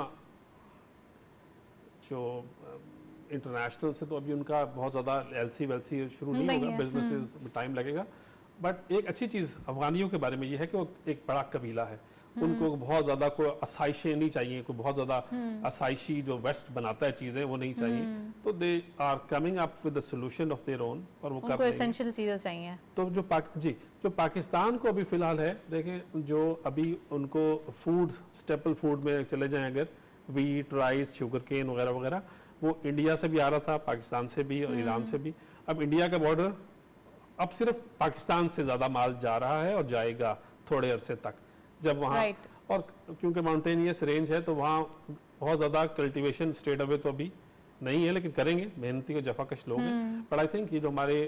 जो इंटरनेशनल से तो अभी उनका बहुत ज़्यादा एलसी वेलसी शुरू नहीं, नहीं होगा, बिजनेसेस में टाइम लगेगा. बट एक अच्छी चीज़ अफगानियों के बारे में ये है कि वो एक बड़ा कबीला है. उनको बहुत ज़्यादा कोई आसाइशें नहीं चाहिए, कोई बहुत ज़्यादा आसाइशी जो वेस्ट बनाता है चीज़ें वो नहीं चाहिए. तो they are coming up with the solution of their own, और वो उनको एसेंशियल चीज़ें चाहिए. तो जो पाक जी जो पाकिस्तान को अभी फ़िलहाल है, देखें जो अभी उनको फूड स्टेपल फूड में चले जाएँ अगर, वीट, राइस, शुगर केन वगैरह वगैरह, वो इंडिया से भी आ रहा था, पाकिस्तान से भी और ईरान से भी. अब इंडिया का बॉर्डर अब सिर्फ पाकिस्तान से ज़्यादा माल जा रहा है और जाएगा थोड़े अरसे तक, जब वहाँ right. और क्योंकि माउंटेनियस रेंज है तो वहाँ बहुत ज़्यादा कल्टीवेशन स्टेट अवे तो अभी नहीं है, लेकिन करेंगे, मेहनती और जफाकश लोग हैं. बट आई थिंक ये जो हमारे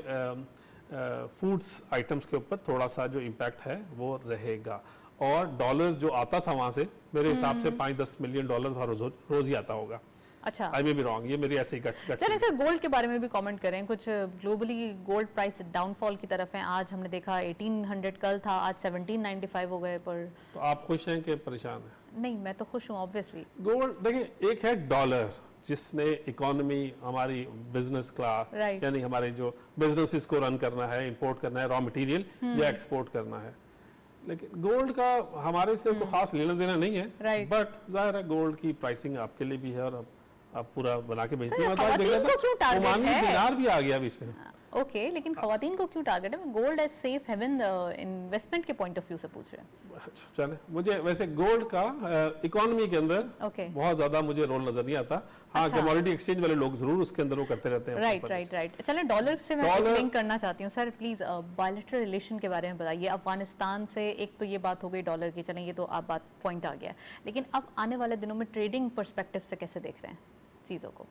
फूड्स आइटम्स के ऊपर थोड़ा सा जो इम्पैक्ट है वो रहेगा. और डॉलर जो आता था वहाँ से मेरे हिसाब से पाँच दस मिलियन डॉलर हर रोज रोज ही आता होगा. अच्छा. आई मे बी रॉन्ग, ये मेरी ऐसे ही गट गट. चलिए सर गोल्ड के बारे में भी कमेंट करें. कुछ ग्लोबली गोल्ड प्राइस डाउनफॉल की तरफ है. आज हमने देखा eighteen hundred कल था, आज seventeen ninety-five हो गए. पर तो आप खुश हैं कि परेशान हैं? नहीं, मैं तो खुश हूँ ऑब्वियसली. गोल्ड देखिए, एक है डॉलर जिसने इकोनॉमी हमारी बिजनेस क्लास right. यानी हमारे जो बिजनेसेस को रन करना है, इंपोर्ट करना है रॉ मटेरियल या एक्सपोर्ट करना है. लेकिन गोल्ड का हमारे से कोई खास लेना देना नहीं है. right. बट जाहिर है गोल्ड की प्राइसिंग आपके लिए भी है और आप पूरा बना के बेचते हैं. दिनार भी आ गया अभी इसमें. ओके okay, लेकिन खवातीन को क्यों टारगेट है? Gold as safe haven investment के पॉइंट ऑफ व्यू से पूछ रहे हैं. चले, मुझे वैसे गोल्ड का इकोनॉमी के अंदर okay. बहुत ज्यादा मुझे रोल नजर नहीं आता. हाँ, कमोडिटी एक्सचेंज वाले लोग जरूर उसके अंदर वो करते रहते हैं. Right right right. चलें डॉलर से मैं लिंक करना चाहती हूँ. सर प्लीज बायलैटरल रिलेशन के बारे में बताइए. अफगानिस्तान से एक तो ये बात हो गई डॉलर की, चलें ये तो आप बात पॉइंट आ गया, लेकिन अब आने वाले दिनों में ट्रेडिंग पर्सपेक्टिव से कैसे देख रहे हैं चीज़ों को?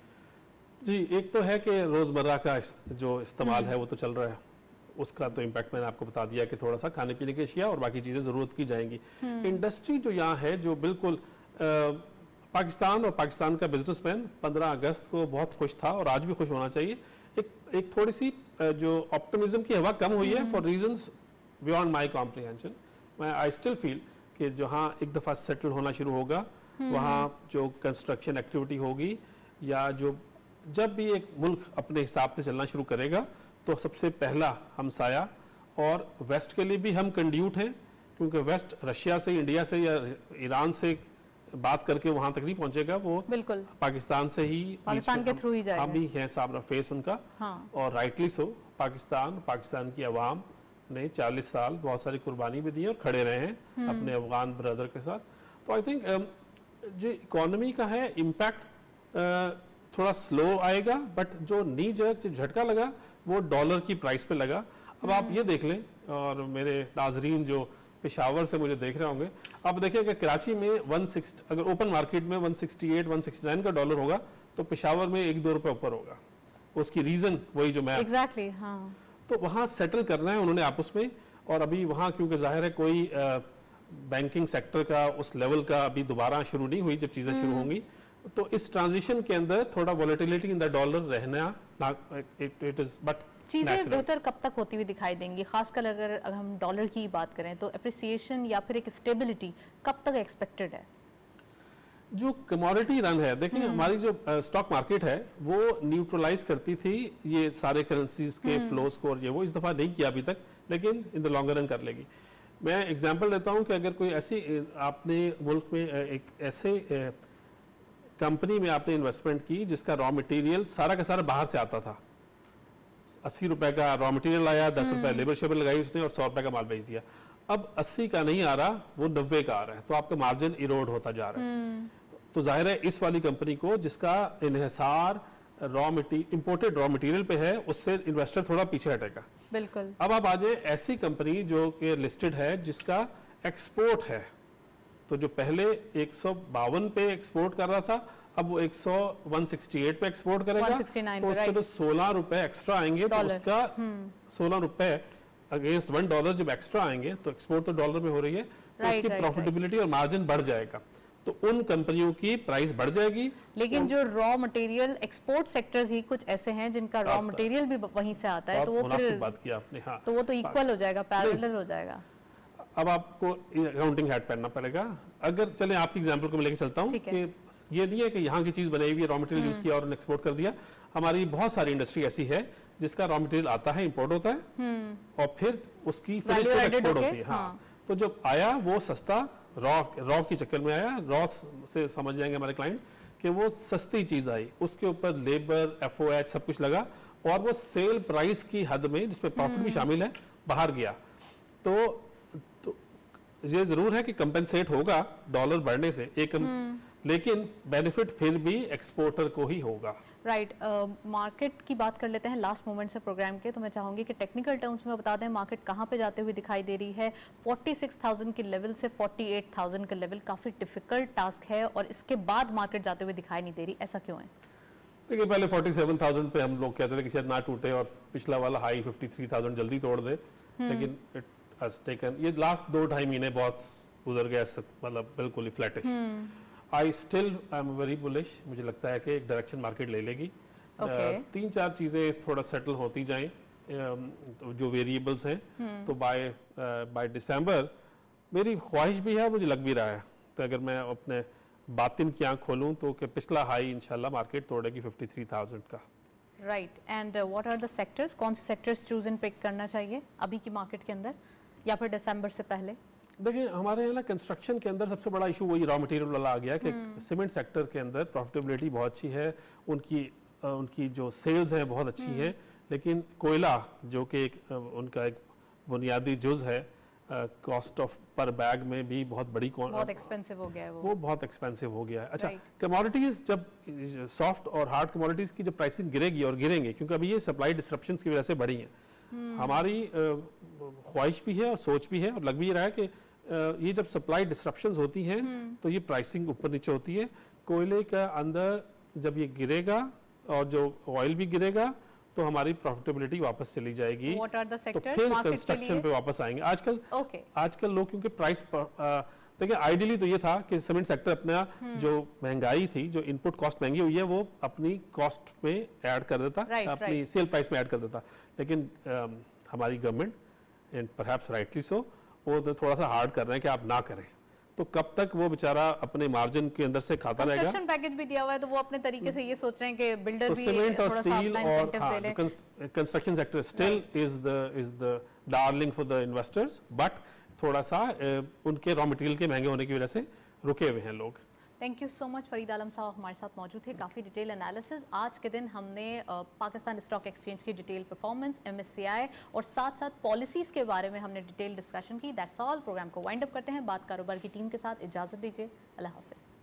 जी, एक तो है कि रोज़मर्रा का जो इस्तेमाल है वो तो चल रहा है, उसका तो इम्पैक्ट मैंने आपको बता दिया कि थोड़ा सा खाने पीने की अशिया और बाकी चीज़ें ज़रूरत की जाएंगी. इंडस्ट्री जो यहाँ है जो बिल्कुल आ, पाकिस्तान और पाकिस्तान का बिजनेसमैन पंद्रह अगस्त को बहुत खुश था और आज भी खुश होना चाहिए. एक एक थोड़ी सी जो ऑप्टिमिज्म की हवा कम हुई है for reasons beyond my comprehension. मैं आई स्टिल फील कि जहाँ एक दफ़ा सेटल होना शुरू होगा, वहाँ जो कंस्ट्रक्शन एक्टिविटी होगी या जो जब भी एक मुल्क अपने हिसाब से चलना शुरू करेगा तो सबसे पहला हमसाया और वेस्ट के लिए भी हम कंड्यूट हैं, क्योंकि वेस्ट रशिया से, इंडिया से या ईरान से बात करके वहाँ तक नहीं पहुँचेगा. वो बिल्कुल पाकिस्तान से ही, पाकिस्तान के थ्रू ही जाएगा. हम ही हैं सामने फेस उनका. हाँ. और राइटली सो. पाकिस्तान पाकिस्तान की आवाम ने चालीस साल बहुत सारी कुर्बानी भी दी और खड़े रहे हैं अपने अफगान ब्रदर के साथ. तो आई थिंक जो इकोनॉमी का है इम्पैक्ट थोड़ा स्लो आएगा, बट जो नी जो झटका लगा वो डॉलर की प्राइस पे लगा. अब आप ये देख लें, और मेरे नाजरीन जो पेशावर से मुझे देख रहे होंगे। अब देखिए कि कराची में वन सिक्सटी, अगर ओपन मार्केट में one sixty eight one sixty nine का डॉलर होगा तो पेशावर में एक दो रुपए ऊपर होगा। उसकी रीजन वही जो मैं एग्जैक्टली exactly, हाँ। तो वहाँ सेटल करना है उन्होंने आपस में, और अभी वहाँ क्योंकि जाहिर है कोई बैंकिंग सेक्टर का उस लेवल का अभी दोबारा शुरू नहीं हुई, जब चीज़ें शुरू होंगी तो इस ट्रांजिशन के अंदर थोड़ा वॉलेटिलिटी इन द डॉलर रहना, इट इज बट चीज़ें बेहतर कब तक होती हुई दिखाई देंगी, खासकर अगर अगर हम डॉलर की बात करें तो अप्रिसिएशन या फिर एक स्टेबिलिटी कब तक एक्सपेक्टेड है? जो कमोडिटी रन है, देखिए हमारी जो स्टॉक uh, मार्केट है वो न्यूट्रलाइज करती थी ये सारे करेंसीज के फ्लोस को, और ये वो इस दफ़ा नहीं किया अभी तक, लेकिन इन द लॉन्गर रन कर लेगी। मैं एग्जांपल देता हूँ कि अगर कोई ऐसी आपने मुल्क में एक ऐसे कंपनी में आपने इन्वेस्टमेंट की जिसका रॉ मटेरियल सारा का सारा बाहर से आता था, अस्सी रुपए का रॉ मटेरियल आया, दस रुपए लेबर शेबर लगाई उसने और सौ रुपए का माल बेच दिया। अब अस्सी का नहीं आ रहा, वो नब्बे का आ रहा है, तो आपका मार्जिन इरोड होता जा रहा है। तो जाहिर है इस वाली कंपनी को जिसका इन्हिसार raw material imported raw material पे है, उससे इन्वेस्टर थोड़ा पीछे हटेगा। बिल्कुल। अब आप आ जाए ऐसी कंपनी जो कि लिस्टेड है जिसका एक्सपोर्ट है, तो जो पहले एक सौ बावन पे एक्सपोर्ट कर रहा था अब वो एक सौ वन सिक्सटी एट पे एक्सपोर्ट करेगा, तो उसके तो सोलह रुपए एक्स्ट्रा आएंगे, तो उसका सोलह रुपए अगेंस्ट वन डॉलर जब एक्स्ट्रा आएंगे तो एक्सपोर्ट तो डॉलर में हो रही है, तो उसकी प्रॉफिटेबिलिटी और मार्जिन बढ़ जाएगा, तो उन कंपनियों की प्राइस बढ़ जाएगी। लेकिन जो रॉ मटेरियल एक्सपोर्ट सेक्टर्स ही कुछ ऐसे हैं जिनका रॉ मटेरियल भी वहीं से आता है, तो वो फिर बात की आपने, हाँ, तो वो तो इक्वल हो जाएगा, पैरेलल हो जाएगा। अब आपको अकाउंटिंग हैट पहनना पड़ेगा। अगर चलें आपकी एग्जांपल को मैं लेके चलता हूँ कि ये नहीं है कि यहाँ की चीज़ बनाई हुई है, रॉ मटेरियल यूज़ किया और एक्सपोर्ट कर दिया। हमारी बहुत सारी इंडस्ट्री ऐसी है जिसका रॉ मटेरियल आता है, इंपोर्ट होता है और फिर उसकी फिनिश एक्सपोर्ट होती है। हाँ, तो जब आया वो सस्ता रॉ रॉ के चक्कर में आया, रॉ से समझ जाएंगे हमारे क्लाइंट कि वो सस्ती चीज़ आई, उसके ऊपर लेबर एफ ओ एच सब कुछ लगा और वो सेल प्राइस की हद में जिसमें प्रॉफिट भी शामिल है बाहर गया। तो तो ये जरूर है कि कंपेंसेट होगा डॉलर बढ़ने से एक, लेकिन बेनिफिट फिर भी एक्सपोर्टर को ही होगा। राइट, मार्केट की बात कर लेते हैं लास्ट मोमेंट से प्रोग्राम के, तो मैं चाहूंगी कि टेक्निकल टर्म्स में बता दें मार्केट कहाँ पे जाते हुए दिखाई दे रही है। छियालीस हज़ार के लेवल से अड़तालीस हज़ार का लेवल काफ़ी डिफिकल्ट टास्क है और इसके बाद मार्केट जाते हुए दिखाई नहीं दे रही, ऐसा क्यों है? देखिए पहले सैंतालीस हज़ार पे हम लोग कहते थे कि शायद ना टूटे और पिछला वाला हाई तिरेपन हज़ार जल्दी तोड़ दे, लेकिन इट हैज टेकन, ये लास्ट दो ढाई महीने बहुत गुजर गया, मतलब बिल्कुल ही flattish. I still I am very bullish, मुझे लगता है कि एक डायरेक्शन मार्केट ले लेगी। okay. uh, तीन चार चीज़ें थोड़ा सेटल होती जाएं, uh, जो वेरिएबल्स हैं, hmm. तो बाय बाय दिसंबर मेरी ख्वाहिश भी है, मुझे लग भी रहा है, तो अगर मैं अपने बातिन की आंख खोलूं तो कि पिछला हाई इंशाल्लाह मार्केट तोड़ेगी तिरेपन हज़ार का। Right, and what are the sectors, कौन से सेक्टर्स चूज एंड पिक करना चाहिए अभी की मार्केट के अंदर या फिर दिसंबर से पहले? देखिए हमारे यहाँ ना कंस्ट्रक्शन के अंदर सबसे बड़ा इशू वही रॉ मटेरियल वाला आ गया कि सीमेंट सेक्टर के अंदर प्रॉफिटेबिलिटी बहुत अच्छी है, उनकी आ, उनकी जो सेल्स है बहुत अच्छी है, लेकिन कोयला जो कि एक उनका एक बुनियादी जुज़ है, कॉस्ट ऑफ पर बैग में भी बहुत बड़ी बहुत एक्सपेंसिव हो गया है वो वो बहुत एक्सपेंसिव हो गया है। अच्छा, कमोडिटीज़ जब सॉफ्ट और हार्ड कमोडिटीज़ की जब प्राइसिंग गिरेगी और गिरेंगे क्योंकि अभी ये सप्लाई डिस्ट्रप्शंस की वजह से बढ़ी हैं, हमारी ख्वाहिश भी है और सोच भी है और लग भी रहा है कि ये जब सप्लाई डिस्ट्रप्शंस होती हैं तो ये प्राइसिंग ऊपर नीचे होती है। कोयले का अंदर जब ये गिरेगा और जो ऑयल भी गिरेगा तो हमारी प्रॉफिटेबिलिटी वापस चली जाएगी, तो फिर कंस्ट्रक्शन पे वापस आएंगे। आजकल okay. आजकल लोग क्योंकि प्राइस देखिए आइडियली तो ये था कि सीमेंट सेक्टर अपना जो महंगाई थी, जो इनपुट कॉस्ट महंगी हुई है वो अपनी कॉस्ट में ऐड कर देता, right, अपनी right. सेल प्राइस में ऐड कर देता, लेकिन आ, हमारी government and perhaps rightly so वो तो थोड़ा सा हार्ड कर रहे हैं कि आप ना करें, तो कब तक वो बेचारा अपने मार्जिन के अंदर से खाता रहेगा। कंस्ट्रक्शन पैकेज भी दिया हुआ है तो वो अपने तरीके से ये सोच रहे हैं कि बिल्डर तो भी सीमेंट और स्टील और construction sector still is the is the darling for the investors, but थोड़ा सा उनके रॉ मटेरियल के महंगे होने की वजह से रुके हुए हैं लोग। Thank you so much, Farid Alam sahab हमारे साथ मौजूद थे, काफ़ी डिटेल एनालिसिस। आज के दिन हमने पाकिस्तान स्टॉक एक्सचेंज की डिटेल परफॉर्मेंस, एमएससीआई और साथ साथ पॉलिसीज़ के बारे में हमने डिटेल डिस्कशन की। दैट्स ऑल, प्रोग्राम को वाइंड अप करते हैं, बात कारोबार की टीम के साथ। इजाज़त दीजिए, अल्लाह हाफिज़।